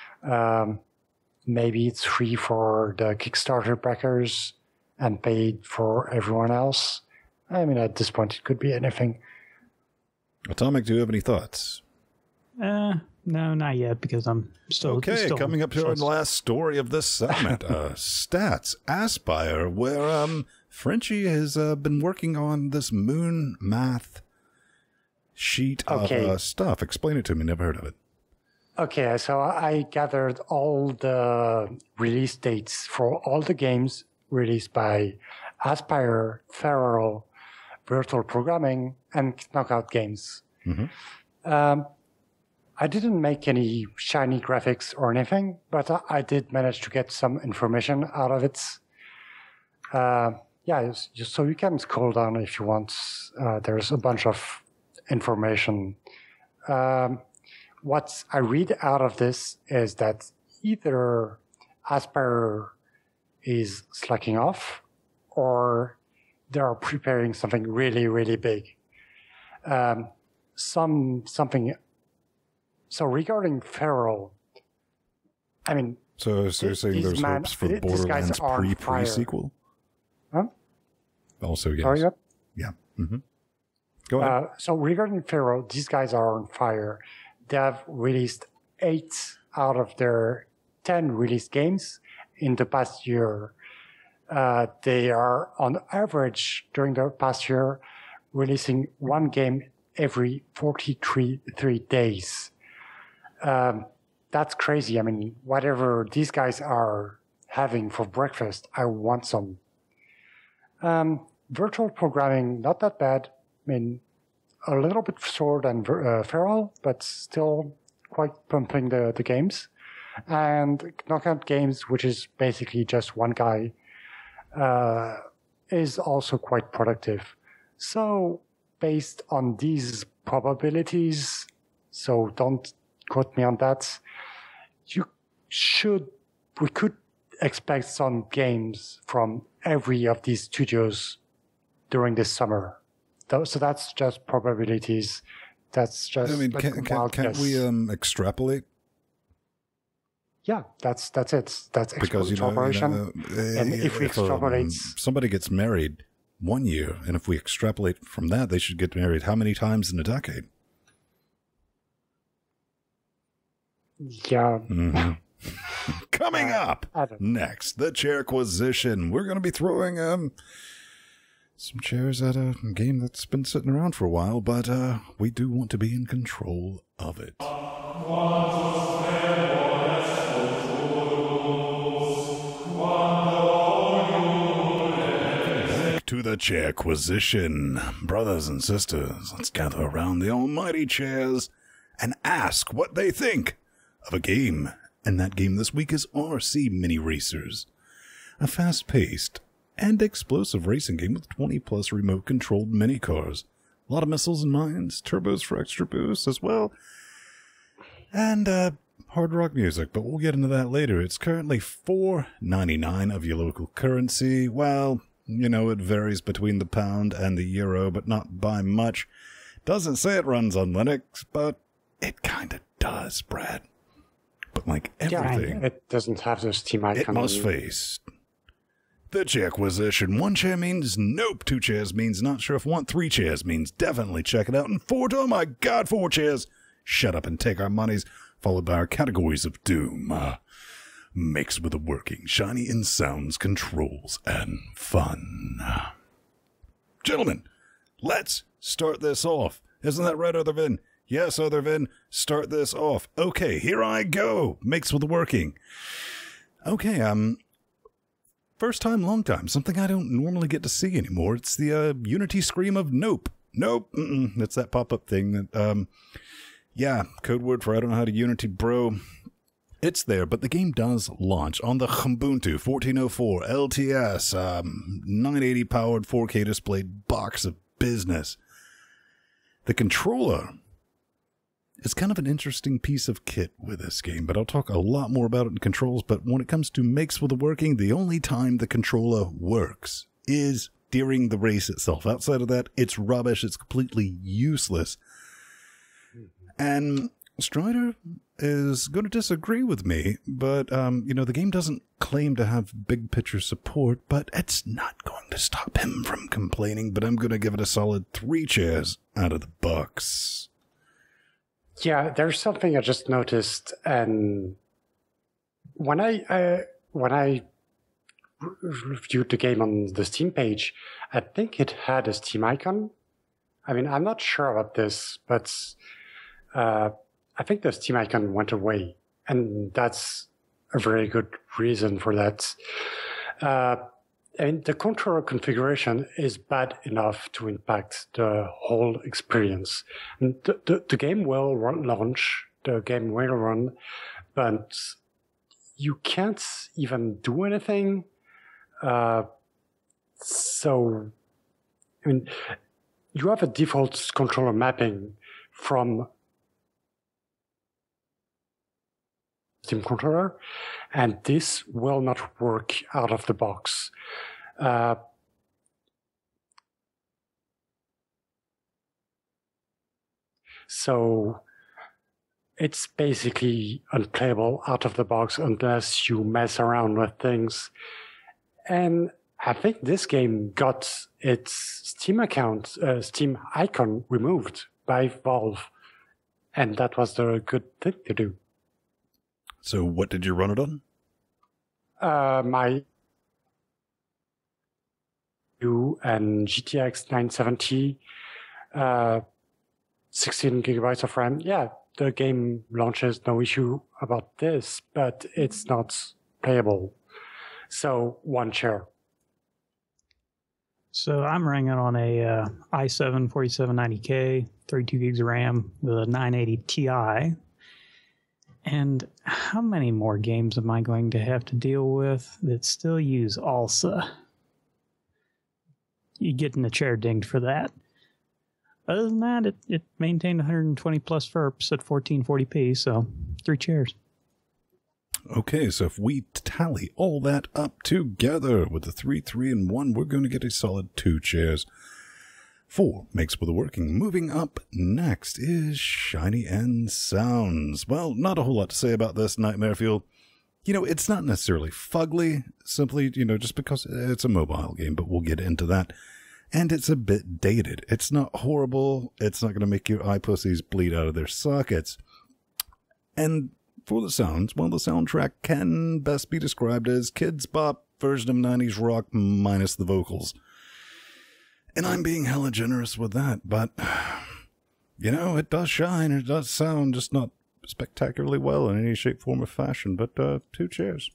Maybe it's free for the Kickstarter backers and paid for everyone else. I mean, at this point, it could be anything. Atomic, do you have any thoughts? No, not yet, because I'm still... Okay, coming up here on the last story of this segment, Stats Aspire, where Frenchie has been working on this moon math sheet of stuff. Explain it to me, never heard of it. Okay, so I gathered all the release dates for all the games released by Aspire, Feral, Virtual Programming, and Knockout Games. I didn't make any shiny graphics or anything, but I did manage to get some information out of it. So you can scroll down if you want. There's a bunch of information. What I read out of this is that either Aspire is slacking off or they are preparing something really, really big. So regarding Feral, I mean... So you're saying there's hopes for Borderlands pre-sequel? Huh? Also, yes. Sorry, what? Yeah. Mm-hmm. Go ahead. So regarding Pharaoh, these guys are on fire. They have released 8 out of their 10 released games in the past year. They are on average during the past year releasing one game every 43 days. That's crazy. I mean, whatever these guys are having for breakfast, I want some. Virtual programming, not that bad. I mean, a little bit slower than Feral, but still quite pumping the games. And Knockout Games, which is basically just one guy, is also quite productive. So based on these probabilities, so don't quote me on that, we could expect some games from every of these studios during this summer. So that's just probabilities. That's just. I mean, can't we extrapolate? Yeah, that's it. That's because extrapolation. And if we extrapolate, somebody gets married 1 year, and if we extrapolate from that, they should get married how many times in a decade? Yeah. Mm-hmm. Coming up next, the Chairquisition. We're going to be throwing some chairs at a game that's been sitting around for a while, but we do want to be in control of it. To the Chairquisition. Brothers and sisters, let's gather around the almighty chairs and ask what they think of a game. And that game this week is RC Mini Racers, a fast-paced and explosive racing game with 20-plus remote-controlled mini-cars. A lot of missiles and mines, turbos for extra boost as well, and hard rock music, but we'll get into that later. It's currently $4.99 of your local currency. Well, you know, it varies between the pound and the euro, but not by much. Doesn't say it runs on Linux, but it kind of does, Brad. But like everything, it doesn't have the Steam icon. It must face the Chairquisition. 1 chair means nope. 2 chairs means not sure if want. 3 chairs means definitely check it out. And 4, oh my god, 4 chairs. Shut up and take our monies. Followed by our categories of doom. Mixed with a working, shiny in sounds, controls, and fun. Gentlemen, let's start this off. Isn't that right, Othervin? Yes, Othervin, start this off. Okay, here I go. Mixed with the working. Okay, first time, long time. Something I don't normally get to see anymore. It's the Unity scream of nope. Nope. It's that pop-up thing that, yeah, code word for I don't know how to Unity, bro. It's there, but the game does launch on the Ubuntu 1404 LTS 980 powered 4K displayed box of business. The controller is kind of an interesting piece of kit with this game, but I'll talk a lot more about it in controls. But when it comes to makes with the working, the only time the controller works is during the race itself. Outside of that, it's rubbish. It's completely useless. And Strider is going to disagree with me, but, you know, the game doesn't claim to have big picture support, but it's not going to stop him from complaining, but I'm going to give it a solid 3 chairs out of the box. Yeah, there's something I just noticed, and when I reviewed the game on the Steam page, I think it had a Steam icon. I mean, I'm not sure about this, but I think the Steam icon went away, and that's a very good reason for that. And the controller configuration is bad enough to impact the whole experience. And the game will launch, the game will run, but you can't even do anything. So, I mean, you have a default controller mapping from Steam controller, and this will not work out of the box. So it's basically unplayable out of the box unless you mess around with things. And I think this game got its Steam account, Steam icon removed by Valve, and that was the good thing to do. So what did you run it on? My U and GTX 970, 16 gigabytes of RAM. Yeah, the game launches, no issue about this, but it's not playable. So one chair. So I'm running it on a i7 4790K, 32 gigs of RAM with a 980 Ti. And how many more games am I going to have to deal with that still use ALSA? You getting the chair dinged for that. Other than that, it maintained 120 plus FERPs at 1440p, so 3 chairs. Okay, so if we tally all that up together with the 3, 3, and 1, we're going to get a solid 2 chairs. 4 makes for the working. Moving up next is Shiny End Sounds. Well, not a whole lot to say about this, Nightmare Fuel. You know, it's not necessarily fugly, simply, just because it's a mobile game, but we'll get into that. And it's a bit dated. It's not horrible. It's not going to make your eye pussies bleed out of their sockets. And for the sounds, well, the soundtrack can best be described as kids' bop version of 90s rock minus the vocals. And I'm being hella generous with that, but, it does shine, it does sound, just not spectacularly well in any shape, form, or fashion, but 2 chairs.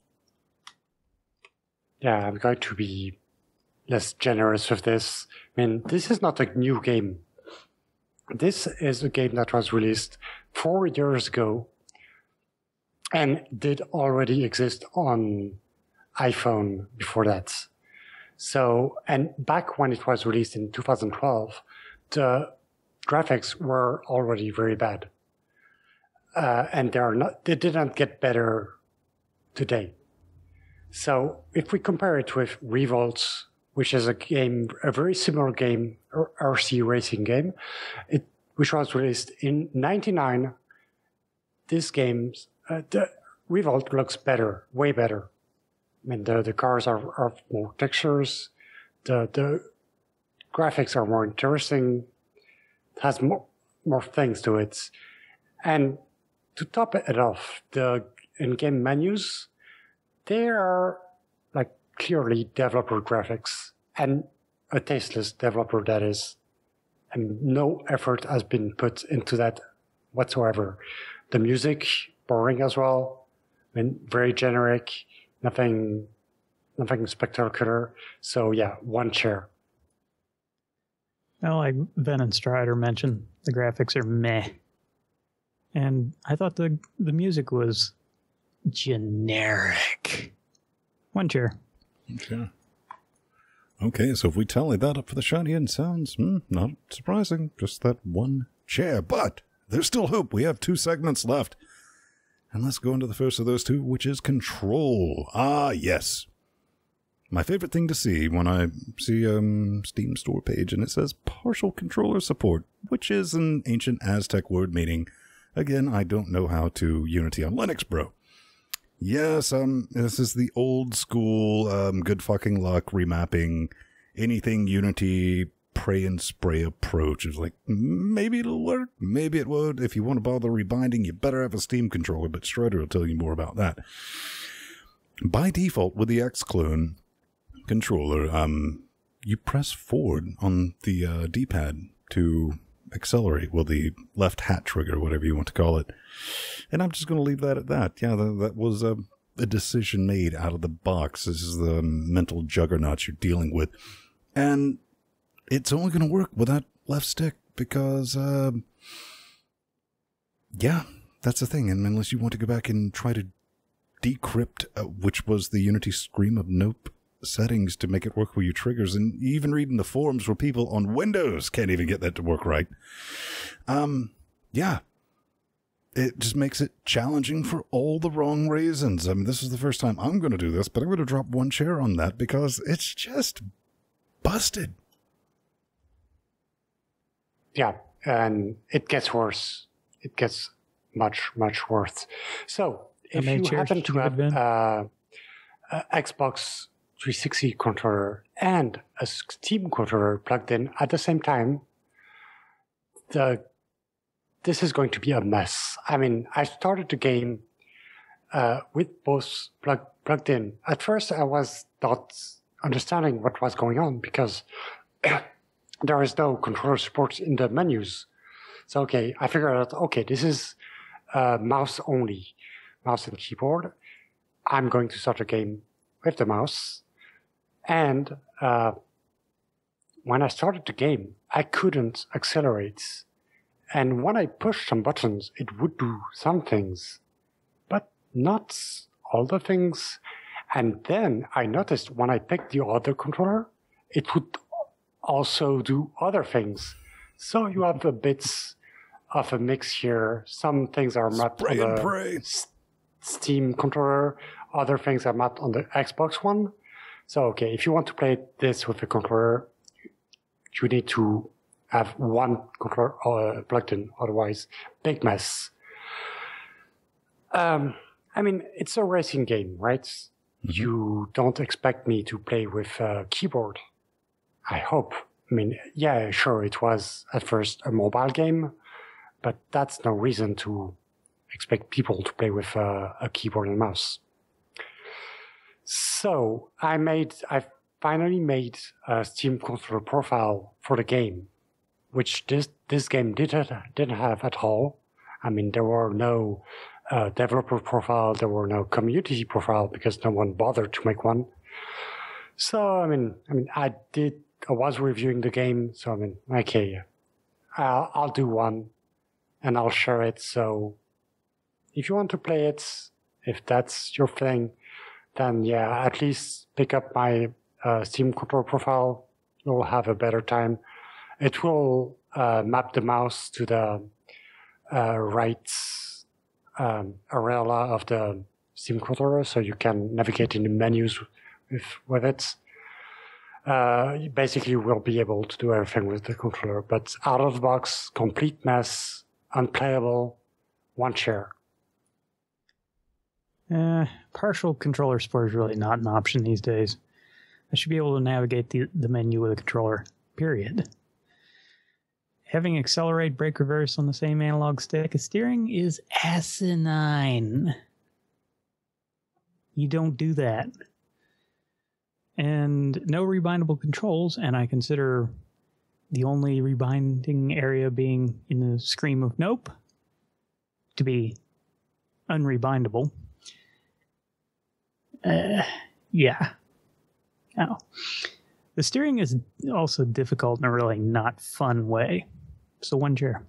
Yeah, I'm going to be less generous with this. I mean, this is not a new game. This is a game that was released 4 years ago and did already exist on iPhone before that. So, and back when it was released in 2012, the graphics were already very bad. And they didn't get better today. So if we compare it with Revolt, which is a very similar game, RC racing game, which was released in '99, this game, the Revolt looks better, way better. I mean, the cars are more textures, the graphics are more interesting, it has more things to it. And to top it off, the in-game menus, they are like clearly developer graphics, and a tasteless developer that is. And no effort has been put into that whatsoever. The music, boring as well. I mean, very generic. Nothing spectacular. So yeah, 1 chair. Well, like Ben and Strider mentioned, the graphics are meh. And I thought the music was generic. 1 chair. Okay, so if we tally that up for the Shiny End Sounds, not surprising. Just that 1 chair. But there's still hope. We have 2 segments left. And let's go into the first of those 2, which is Control. Ah, yes. My favorite thing to see when I see Steam store page and it says partial controller support, which is an ancient Aztec word meaning, again, I don't know how to Unity on Linux, bro. Yes, this is the old school, good fucking luck remapping anything Unity pray and spray approach. It's like, maybe it'll work, maybe it won't. If you want to bother rebinding, you better have a Steam controller, but Strider will tell you more about that. By default, with the Xclone controller, you press forward on the D-pad to accelerate, well, the left hat trigger, whatever you want to call it. And I'm just going to leave that at that. Yeah, that was a decision made out of the box. This is the mental juggernaut you're dealing with. And it's only going to work with that left stick because, yeah, that's the thing. And unless you want to go back and try to decrypt, which was the Unity Scream of Nope settings to make it work with your triggers, and even reading the forums where people on Windows can't even get that to work right. Yeah, it just makes it challenging for all the wrong reasons. I mean, this is the first time I'm going to do this, but I'm going to drop 1 chair on that because it's just busted. Yeah, and it gets worse. It gets much, much worse. So if you happen to have Xbox 360 controller and a Steam controller plugged in at the same time, this is going to be a mess. I mean, I started the game with both plugged in. At first, I was not understanding what was going on because there is no controller support in the menus. So, okay, I figured out, okay, this is mouse only, mouse and keyboard. I'm going to start a game with the mouse. And when I started the game, I couldn't accelerate. And when I pushed some buttons, it would do some things, but not all the things. And then I noticed when I picked the other controller, it would also do other things. So you have a bit of a mix here. Some things are mapped on the Steam controller, other things are mapped on the Xbox One. So, okay, if you want to play this with a controller, you need to have one controller plugged in, otherwise, big mess. I mean, it's a racing game, right? Mm-hmm. You don't expect me to play with a keyboard. I hope. I mean, yeah, sure, it was at first a mobile game, but that's no reason to expect people to play with a keyboard and mouse. So I finally made a Steam controller profile for the game, which this game didn't have at all. I mean, there were no developer profile, there were no community profile because no one bothered to make one. So I mean, I was reviewing the game, so I mean, okay, I'll do one, and I'll share it. So if you want to play it, if that's your thing, then yeah, at least pick up my Steam controller profile. You'll have a better time. It will map the mouse to the right areola of the Steam controller, so you can navigate in the menus with it. Basically, you will be able to do everything with the controller, but out of the box, complete mess, unplayable, one share. Partial controller support is really not an option these days. I should be able to navigate the menu with a controller, period. Having accelerate, brake, reverse on the same analog stick as steering is asinine. You don't do that. And no rebindable controls, and I consider the only rebinding area being in the Scream of Nope to be unrebindable. Yeah. Now, the steering is also difficult in a really not fun way. So one chair.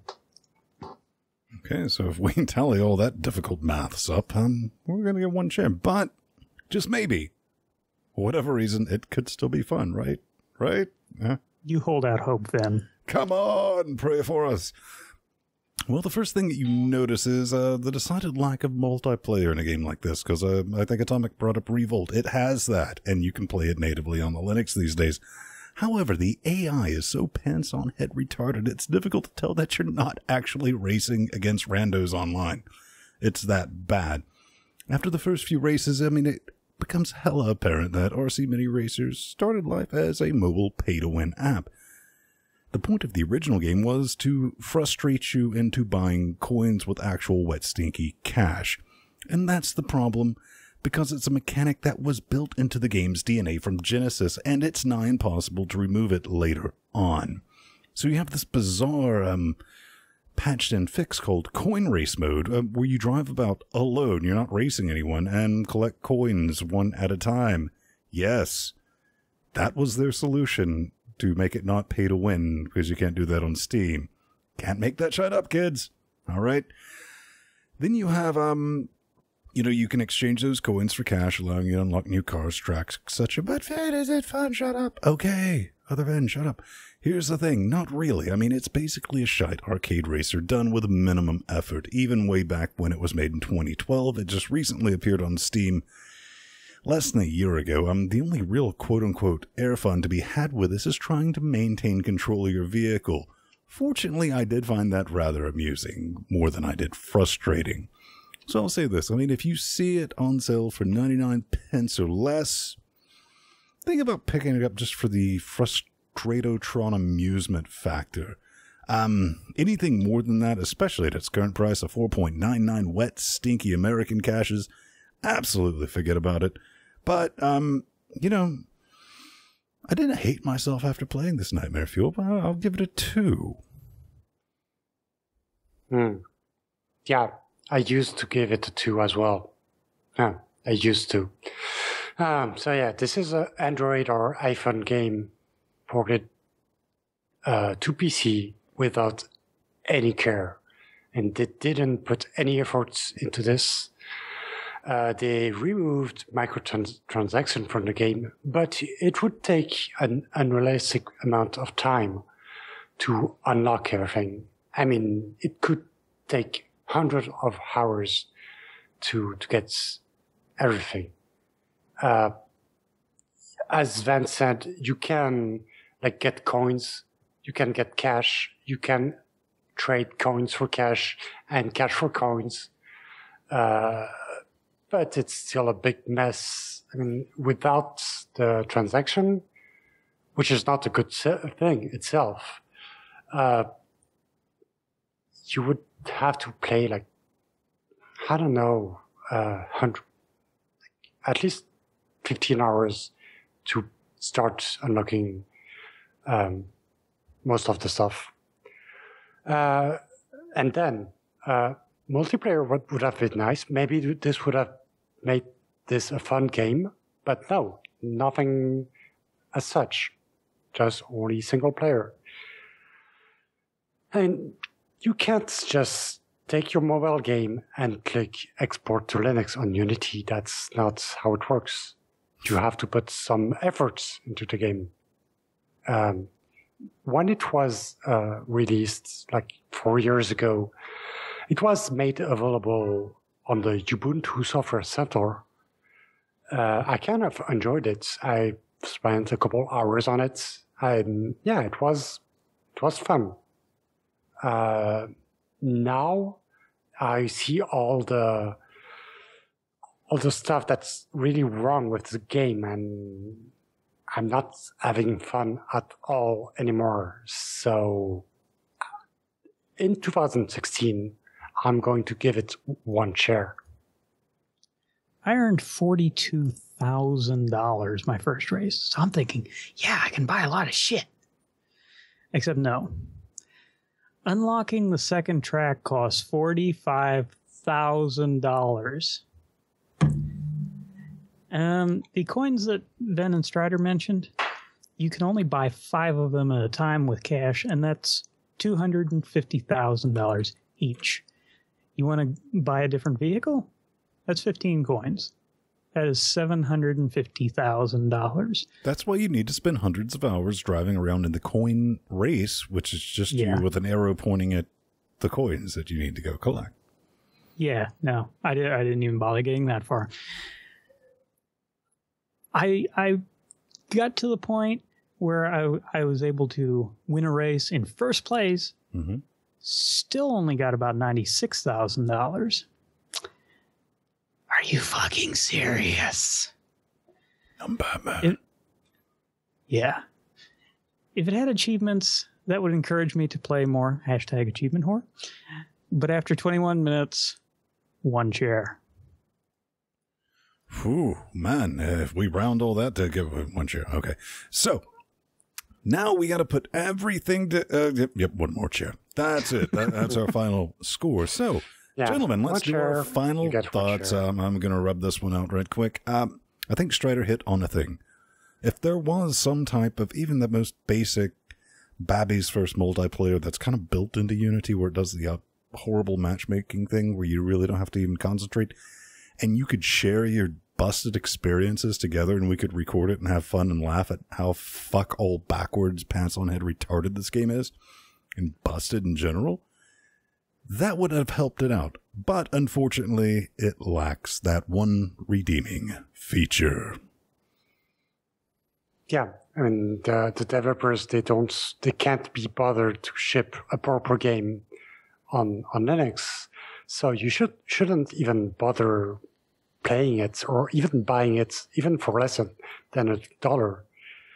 Okay, so if we can tally all that difficult maths up, we're going to get one chair. But just maybe, for whatever reason, it could still be fun, right? Right? Yeah. You hold out hope, then. Come on, pray for us. Well, the first thing that you notice is the decided lack of multiplayer in a game like this, because I think Atomic brought up Revolt. It has that, and you can play it natively on the Linux these days. However, the AI is so pants-on-head retarded, it's difficult to tell that you're not actually racing against randos online. It's that bad. After the first few races, I mean, it becomes hella apparent that RC Mini Racers started life as a mobile pay-to-win app. The point of the original game was to frustrate you into buying coins with actual wet stinky cash. And that's the problem, because it's a mechanic that was built into the game's DNA from Genesis, and it's nigh impossible to remove it later on. So you have this bizarre, patched-in fix called Coin Race Mode, where you drive about alone, you're not racing anyone, and collect coins one at a time. Yes, that was their solution to make it not pay to win, because you can't do that on Steam. Can't make that shit up, kids. All right. Then you have, you can exchange those coins for cash, allowing you to unlock new cars, tracks, etc. But Finn, is it fun? Shut up. Okay. Other Finn, shut up. Here's the thing. Not really. I mean, it's basically a shite arcade racer done with minimum effort. Even way back when it was made in 2012, it just recently appeared on Steam less than a year ago. The only real quote-unquote air fun to be had with this is trying to maintain control of your vehicle. Fortunately, I did find that rather amusing, more than I did frustrating. So I'll say this, I mean, if you see it on sale for 99 pence or less, thinking about picking it up just for the Frustratotron amusement factor. Anything more than that, especially at its current price of 4.99 wet, stinky American cashes, absolutely forget about it. But, you know, I didn't hate myself after playing this Nightmare Fuel, but I'll give it a 2. Yeah, I used to give it a 2 as well. Yeah, I used to. So yeah, this is an Android or iPhone game ported to PC without any care. And they didn't put any efforts into this. They removed microtransaction from the game, but it would take an unrealistic amount of time to unlock everything. I mean, it could take hundreds of hours to get everything. As Van said, you can get coins, you can get cash, you can trade coins for cash and cash for coins. But it's still a big mess. I mean, without the transaction, which is not a good thing itself, you would have to play I don't know, 100, at least 15 hours to start unlocking most of the stuff. And then multiplayer would have been nice. Maybe this would have made this a fun game, but no, nothing as such, just only single player. And you can't just take your mobile game and click export to Linux on Unity. That's not how it works. You have to put some efforts into the game. When it was released 4 years ago, it was made available on the Ubuntu Software Center. I kind of enjoyed it. I spent a couple hours on it. And yeah, it was fun. Now I see all the stuff that's really wrong with the game, and I'm not having fun at all anymore. So in 2016, I'm going to give it 1 share. I earned $42,000 my first race. So I'm thinking, yeah, I can buy a lot of shit. Except no. Unlocking the second track costs $45,000. The coins that Ven and Strider mentioned, you can only buy 5 of them at a time with cash, and that's $250,000 each. You want to buy a different vehicle? That's 15 coins. That is $750,000. That's why you need to spend hundreds of hours driving around in the coin race, which is just you with an arrow pointing at the coins that you need to go collect. Yeah, no, I didn't even bother getting that far. I got to the point where I was able to win a race in first place. Mm-hmm. Still only got about $96,000. Are you fucking serious? I'm Batman. Yeah. If it had achievements, that would encourage me to play more. #achievement whore. But after 21 minutes, 1 share. Whew, man, if we round all that to give 1 share. Okay. So, now we got to put everything to... yep, 1 more chair. That's it. That's our final score. So, gentlemen, let's do our final thoughts. I'm going to rub this one out right quick. I think Strider hit on a thing. If there was some type of, even the most basic Babby's First multiplayer that's kind of built into Unity, where it does the horrible matchmaking thing where you really don't have to even concentrate, and you could share your busted experiences together and we could record it and have fun and laugh at how fuck all backwards, pants on head retarded this game is, and busted in general, that would have helped it out. But unfortunately, it lacks that one redeeming feature. Yeah, I mean, the developers, they can't be bothered to ship a proper game on Linux. So you shouldn't even bother playing it or even buying it, even for less than $1.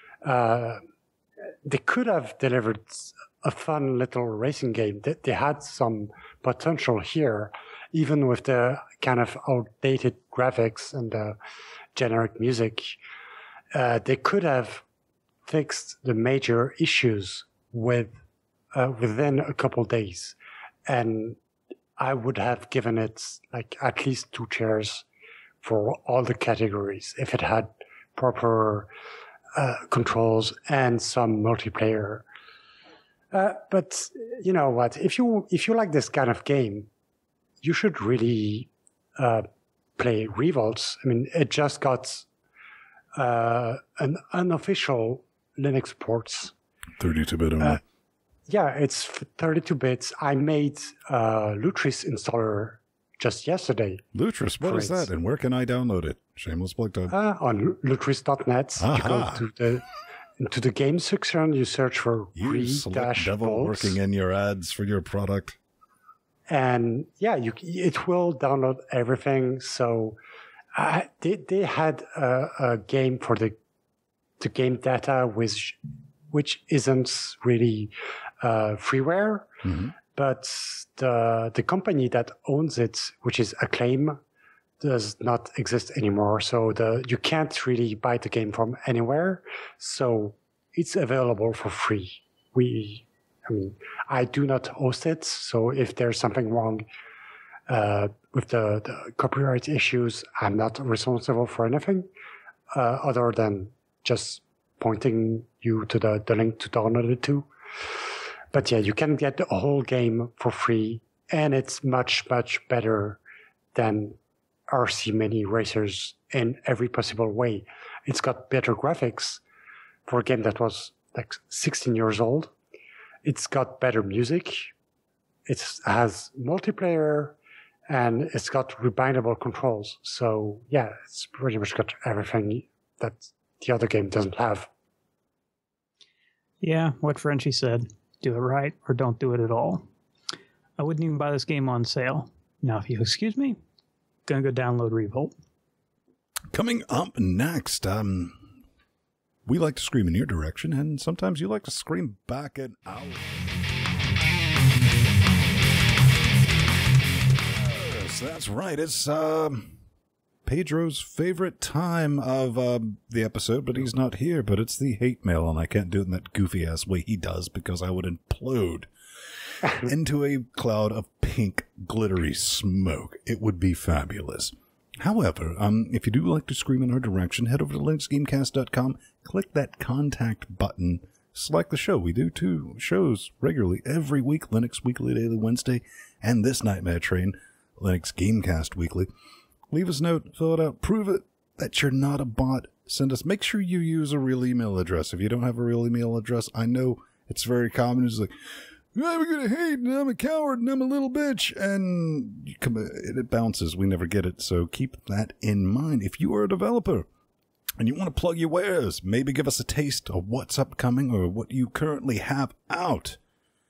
They could have delivered a fun little racing game. They had some potential here, even with the kind of outdated graphics and the generic music. They could have fixed the major issues within a couple days, and I would have given it like at least 2 chairs for all the categories if it had proper controls and some multiplayer. But you know what? If you like this kind of game, you should really play Revolts. I mean, it just got an unofficial Linux ports. 32-bit only. Yeah, it's 32 bits. I made Lutris installer just yesterday. Lutris, what is that? And where can I download it? Shameless plug time. On lutris.net. You go into the game section, you search for devil working in your ads for your product. And yeah, it will download everything. So they had a game for the game data, which isn't really freeware, but the company that owns it, which is Acclaim, does not exist anymore. So you can't really buy the game from anywhere. So it's available for free. I do not host it. So if there's something wrong with the copyright issues, I'm not responsible for anything other than just pointing you to the link to download it to. But yeah, you can get the whole game for free, and it's much, much better than RC Mini Racers in every possible way. It's got better graphics for a game that was like 16 years old. It's got better music. It has multiplayer, and it's got rebindable controls. So yeah, it's pretty much got everything that the other game doesn't have. Yeah, what Frenchie said. Do it right or don't do it at all. I wouldn't even buy this game on sale. Now, if you excuse me, gonna go download Revolt. Coming up next, we like to scream in your direction, and sometimes you like to scream back at ours. Yes, that's right. It's Pedro's favorite time of the episode, but he's not here. But it's the hate mail, and I can't do it in that goofy-ass way he does because I would implode into a cloud of pink, glittery smoke. It would be fabulous. However, if you do like to scream in our direction, head over to linuxgamecast.com, click that contact button, select the show. We do 2 shows regularly every week, Linux Weekly Daily Wednesday, and this Nightmare Train, Linux Gamecast Weekly. Leave us a note, fill it out, prove it that you're not a bot. Send us, make sure you use a real email address. If you don't have a real email address, I know it's very common. It's like, I'm going to hate, and I'm a coward, and I'm a little bitch, and it bounces. We never get it, so keep that in mind. If you are a developer and you want to plug your wares, maybe give us a taste of what's upcoming or what you currently have out.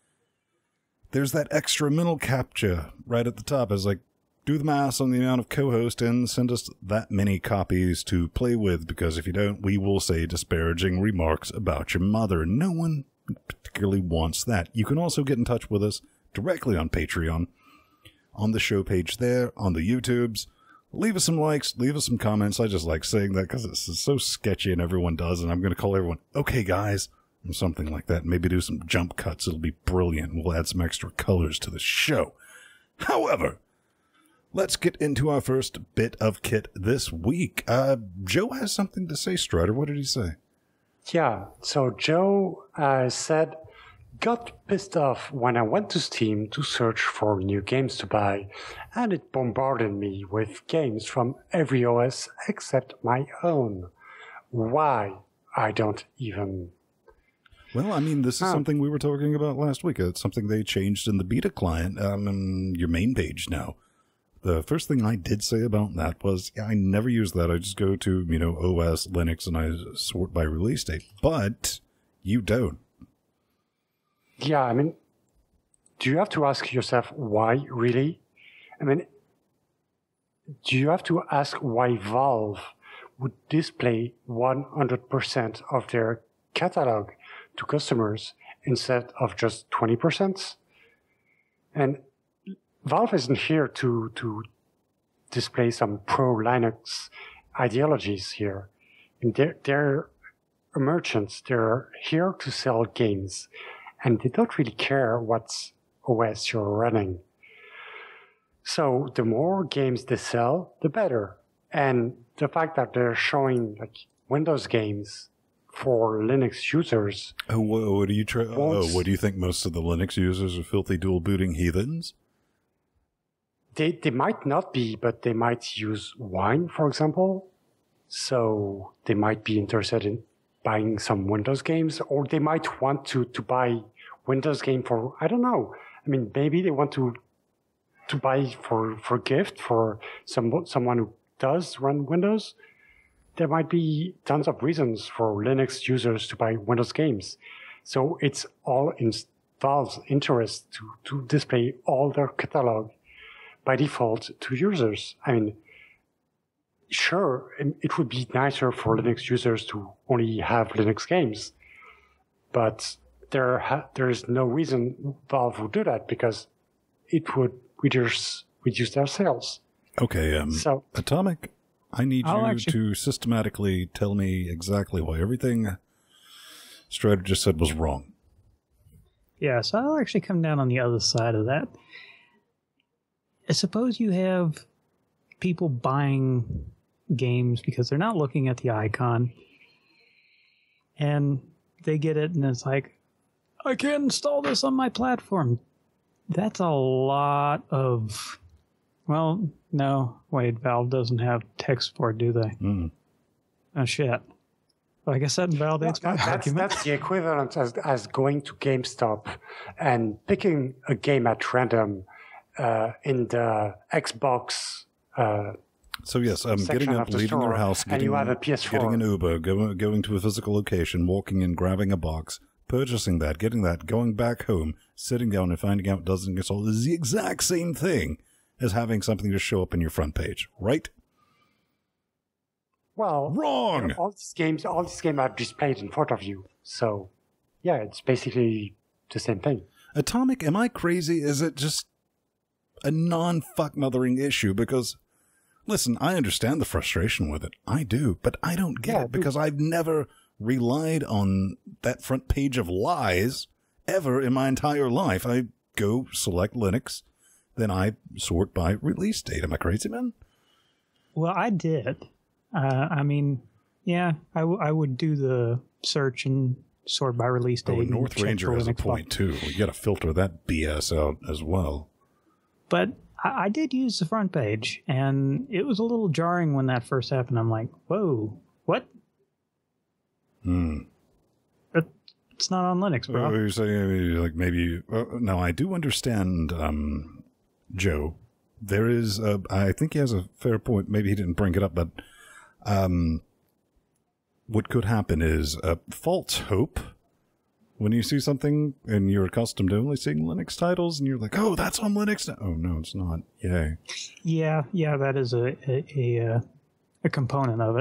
There's that extra mental captcha right at the top. It's like, do the math on the amount of co-host and send us that many copies to play with, because if you don't, we will say disparaging remarks about your mother. No one particularly wants that. You can also get in touch with us directly on Patreon, on the show page there, on the YouTubes. Leave us some likes, leave us some comments. I just like saying that because it's so sketchy and everyone does, and I'm going to call everyone, okay guys, or something like that. Maybe do some jump cuts. It'll be brilliant. We'll add some extra colors to the show. However, let's get into our first bit of kit this week. Joe has something to say, Strider. What did he say? Yeah, so Joe said, got pissed off when I went to Steam to search for new games to buy, and it bombarded me with games from every OS except my own. Why? I don't even... Well, I mean, this is something we were talking about last week. It's something they changed in the beta client, in your main page now. The first thing I did say about that was, I never use that. I just go to, OS, Linux, and I sort by release date. But you don't. Yeah, I mean, do you have to ask yourself why, really? I mean, you have to ask why Valve would display 100% of their catalog to customers instead of just 20%. And Valve isn't here to display some pro-Linux ideologies here. And they're merchants. They're here to sell games, and they don't really care what OS you're running. So the more games they sell, the better. And the fact that they're showing like Windows games for Linux users. Oh, what do you what do you think? Most of the Linux users are filthy dual booting heathens? They might not be, but they might use Wine, for example. So they might be interested in buying some Windows games, or they might want to buy Windows game for, I don't know. I mean, maybe they want to buy for gift for someone who does run Windows. There might be tons of reasons for Linux users to buy Windows games. So it's all in Valve's interest to display all their catalog by default to users. I mean, sure, it would be nicer for Linux users to only have Linux games, but there is no reason Valve would do that, because it would reduce their sales. Okay, so Atomic, I need you to systematically tell me exactly why everything Strider just said was wrong. Yeah, so I'll actually come down on the other side of that. I suppose you have people buying games because they're not looking at the icon, and they get it and it's like, I can't install this on my platform. That's a lot of, well, no, wait, Valve doesn't have tech support, do they? Oh, shit. Well, I guess that invalidates my argument. That's the equivalent as going to GameStop and picking a game at random in the Xbox So yes, getting up, leaving your house, getting an Uber, going to a physical location, walking in, grabbing a box, purchasing that, getting that, going back home, sitting down and finding out it doesn't get sold is the exact same thing as having something just show up in your front page, right? Well, wrong. All these games are displayed in front of you, so yeah, it's basically the same thing. Atomic, am I crazy? Is it just a non-fuck-mothering issue? Because, listen, I understand the frustration with it. I do, but I don't get it because I've never relied on that front page of lies ever in my entire life. I go select Linux, then I sort by release date. Am I crazy, man? Well, I did. I mean, yeah, I would do the search and sort by release date. Oh, North Ranger has a point, too. You got to filter that BS out as well. But I did use the front page, and it was a little jarring when that first happened. I'm like, whoa, what? But it's not on Linux, bro. You're saying, like, maybe... no, I do understand, Joe. There is... I think he has a fair point. Maybe he didn't bring it up, but... what could happen is a false hope when you see something and you're accustomed to only seeing Linux titles and you're like, oh, that's on Linux. Oh, no, it's not. Yay. Yeah, that is a component of it.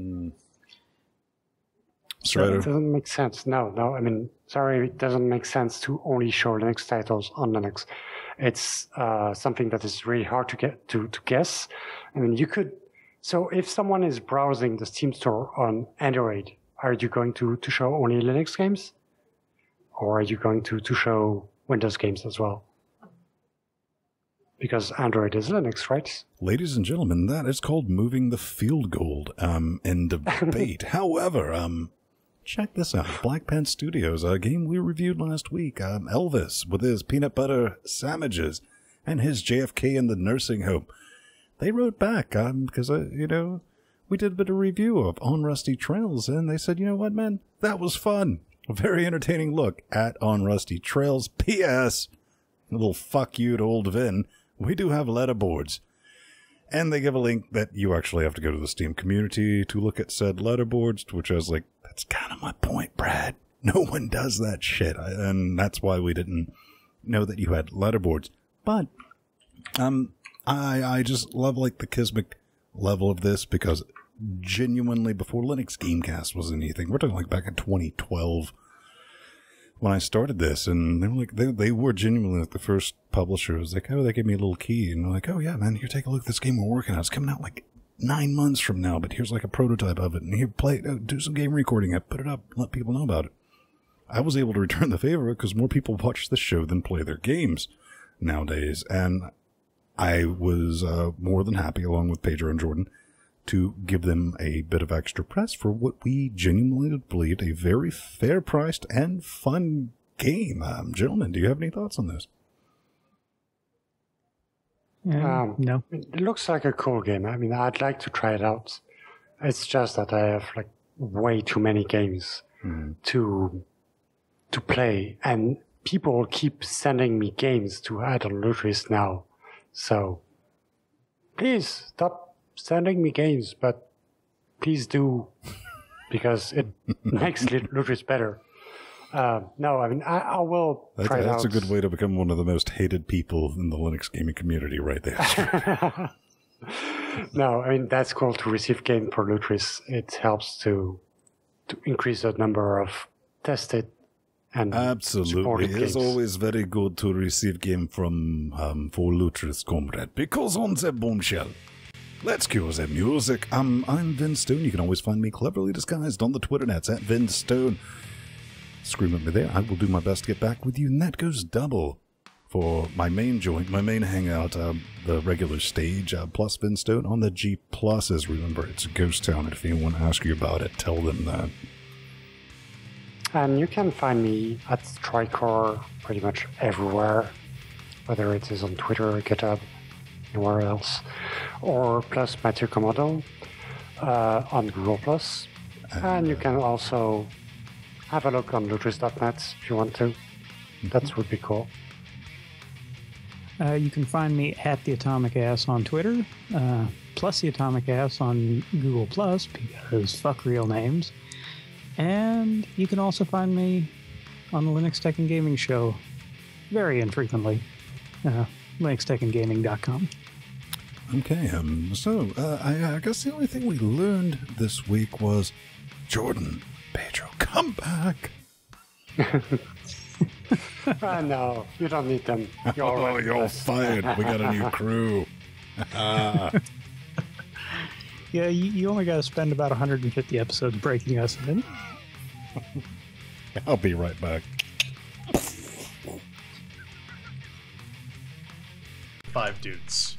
So it doesn't make sense. No. I mean, sorry, it doesn't make sense to only show Linux titles on Linux. It's something that is really hard to get to guess. I mean, you could. So if someone is browsing the Steam store on Android, are you going to show only Linux games? Or are you going to show Windows games as well? Because Android is Linux, right? Ladies and gentlemen, that is called moving the field goal in debate. However, check this out. Black Pen Studios, a game we reviewed last week. Elvis with his peanut butter sandwiches and his JFK in the nursing home. They wrote back because, we did a bit of review of On Rusty Trails, and they said, you know what, man, that was fun. A very entertaining look at On Rusty Trails. P.S. A little fuck you to old Vin. We do have letterboards. And they give a link that you actually have to go to the Steam community to look at said letterboards, which I was like, that's kind of my point, Brad. No one does that shit. And that's why we didn't know that you had letterboards. But, I just love like the Kismic level of this because genuinely before Linux Gamecast was anything, we're talking like back in 2012 when I started this, and they were like, they were genuinely like the first publisher. It was like, oh, they gave me a little key, and they're like, oh yeah, man, here, take a look at this game we're working on. It's coming out like 9 months from now, but here's like a prototype of it, and here, play it, do some game recording, put it up, let people know about it. I was able to return the favor because more people watch the show than play their games nowadays, and I was more than happy, along with Pedro and Jordan, to give them a bit of extra press for what we genuinely believed a very fair-priced and fun game. Gentlemen, do you have any thoughts on this? No. It looks like a cool game. I mean, I'd like to try it out. It's just that I have like way too many games to play, and people keep sending me games to add on Lutris now. So please stop sending me games, but please do, because it makes Lutris better. No, I mean, I will try it out. That's a good way to become one of the most hated people in the Linux gaming community right there. No, I mean, that's cool to receive game for Lutris. It helps to increase the number of tested and absolutely. It's always very good to receive game from for Lutris, comrade, because on the bombshell. Let's cue the music. I'm Vin Stone. You can always find me cleverly disguised on the Twitter nets at Vin Stone. Scream at me there. I will do my best to get back with you, and that goes double for my main joint, my main hangout, the regular stage, plus Vin Stone on the G Pluses. Remember, it's a ghost town. If anyone asks you about it, tell them that. And you can find me at Tricore pretty much everywhere, whether it is on Twitter, GitHub, anywhere else, or plus Mathieu Commando on Google+. And you can also have a look on Lutris.net if you want to. That would be cool. You can find me at the Atomic Ass on Twitter, plus the Atomic Ass on Google+, because fuck real names. And you can also find me on the Linux Tech and Gaming Show very infrequently. LinuxTechandGaming.com. Okay, so I guess the only thing we learned this week was Jordan, Pedro, come back. No, you don't need them. You're fired. We got a new crew. Yeah, you only got to spend about 150 episodes breaking us in. I'll be right back. 5 dudes.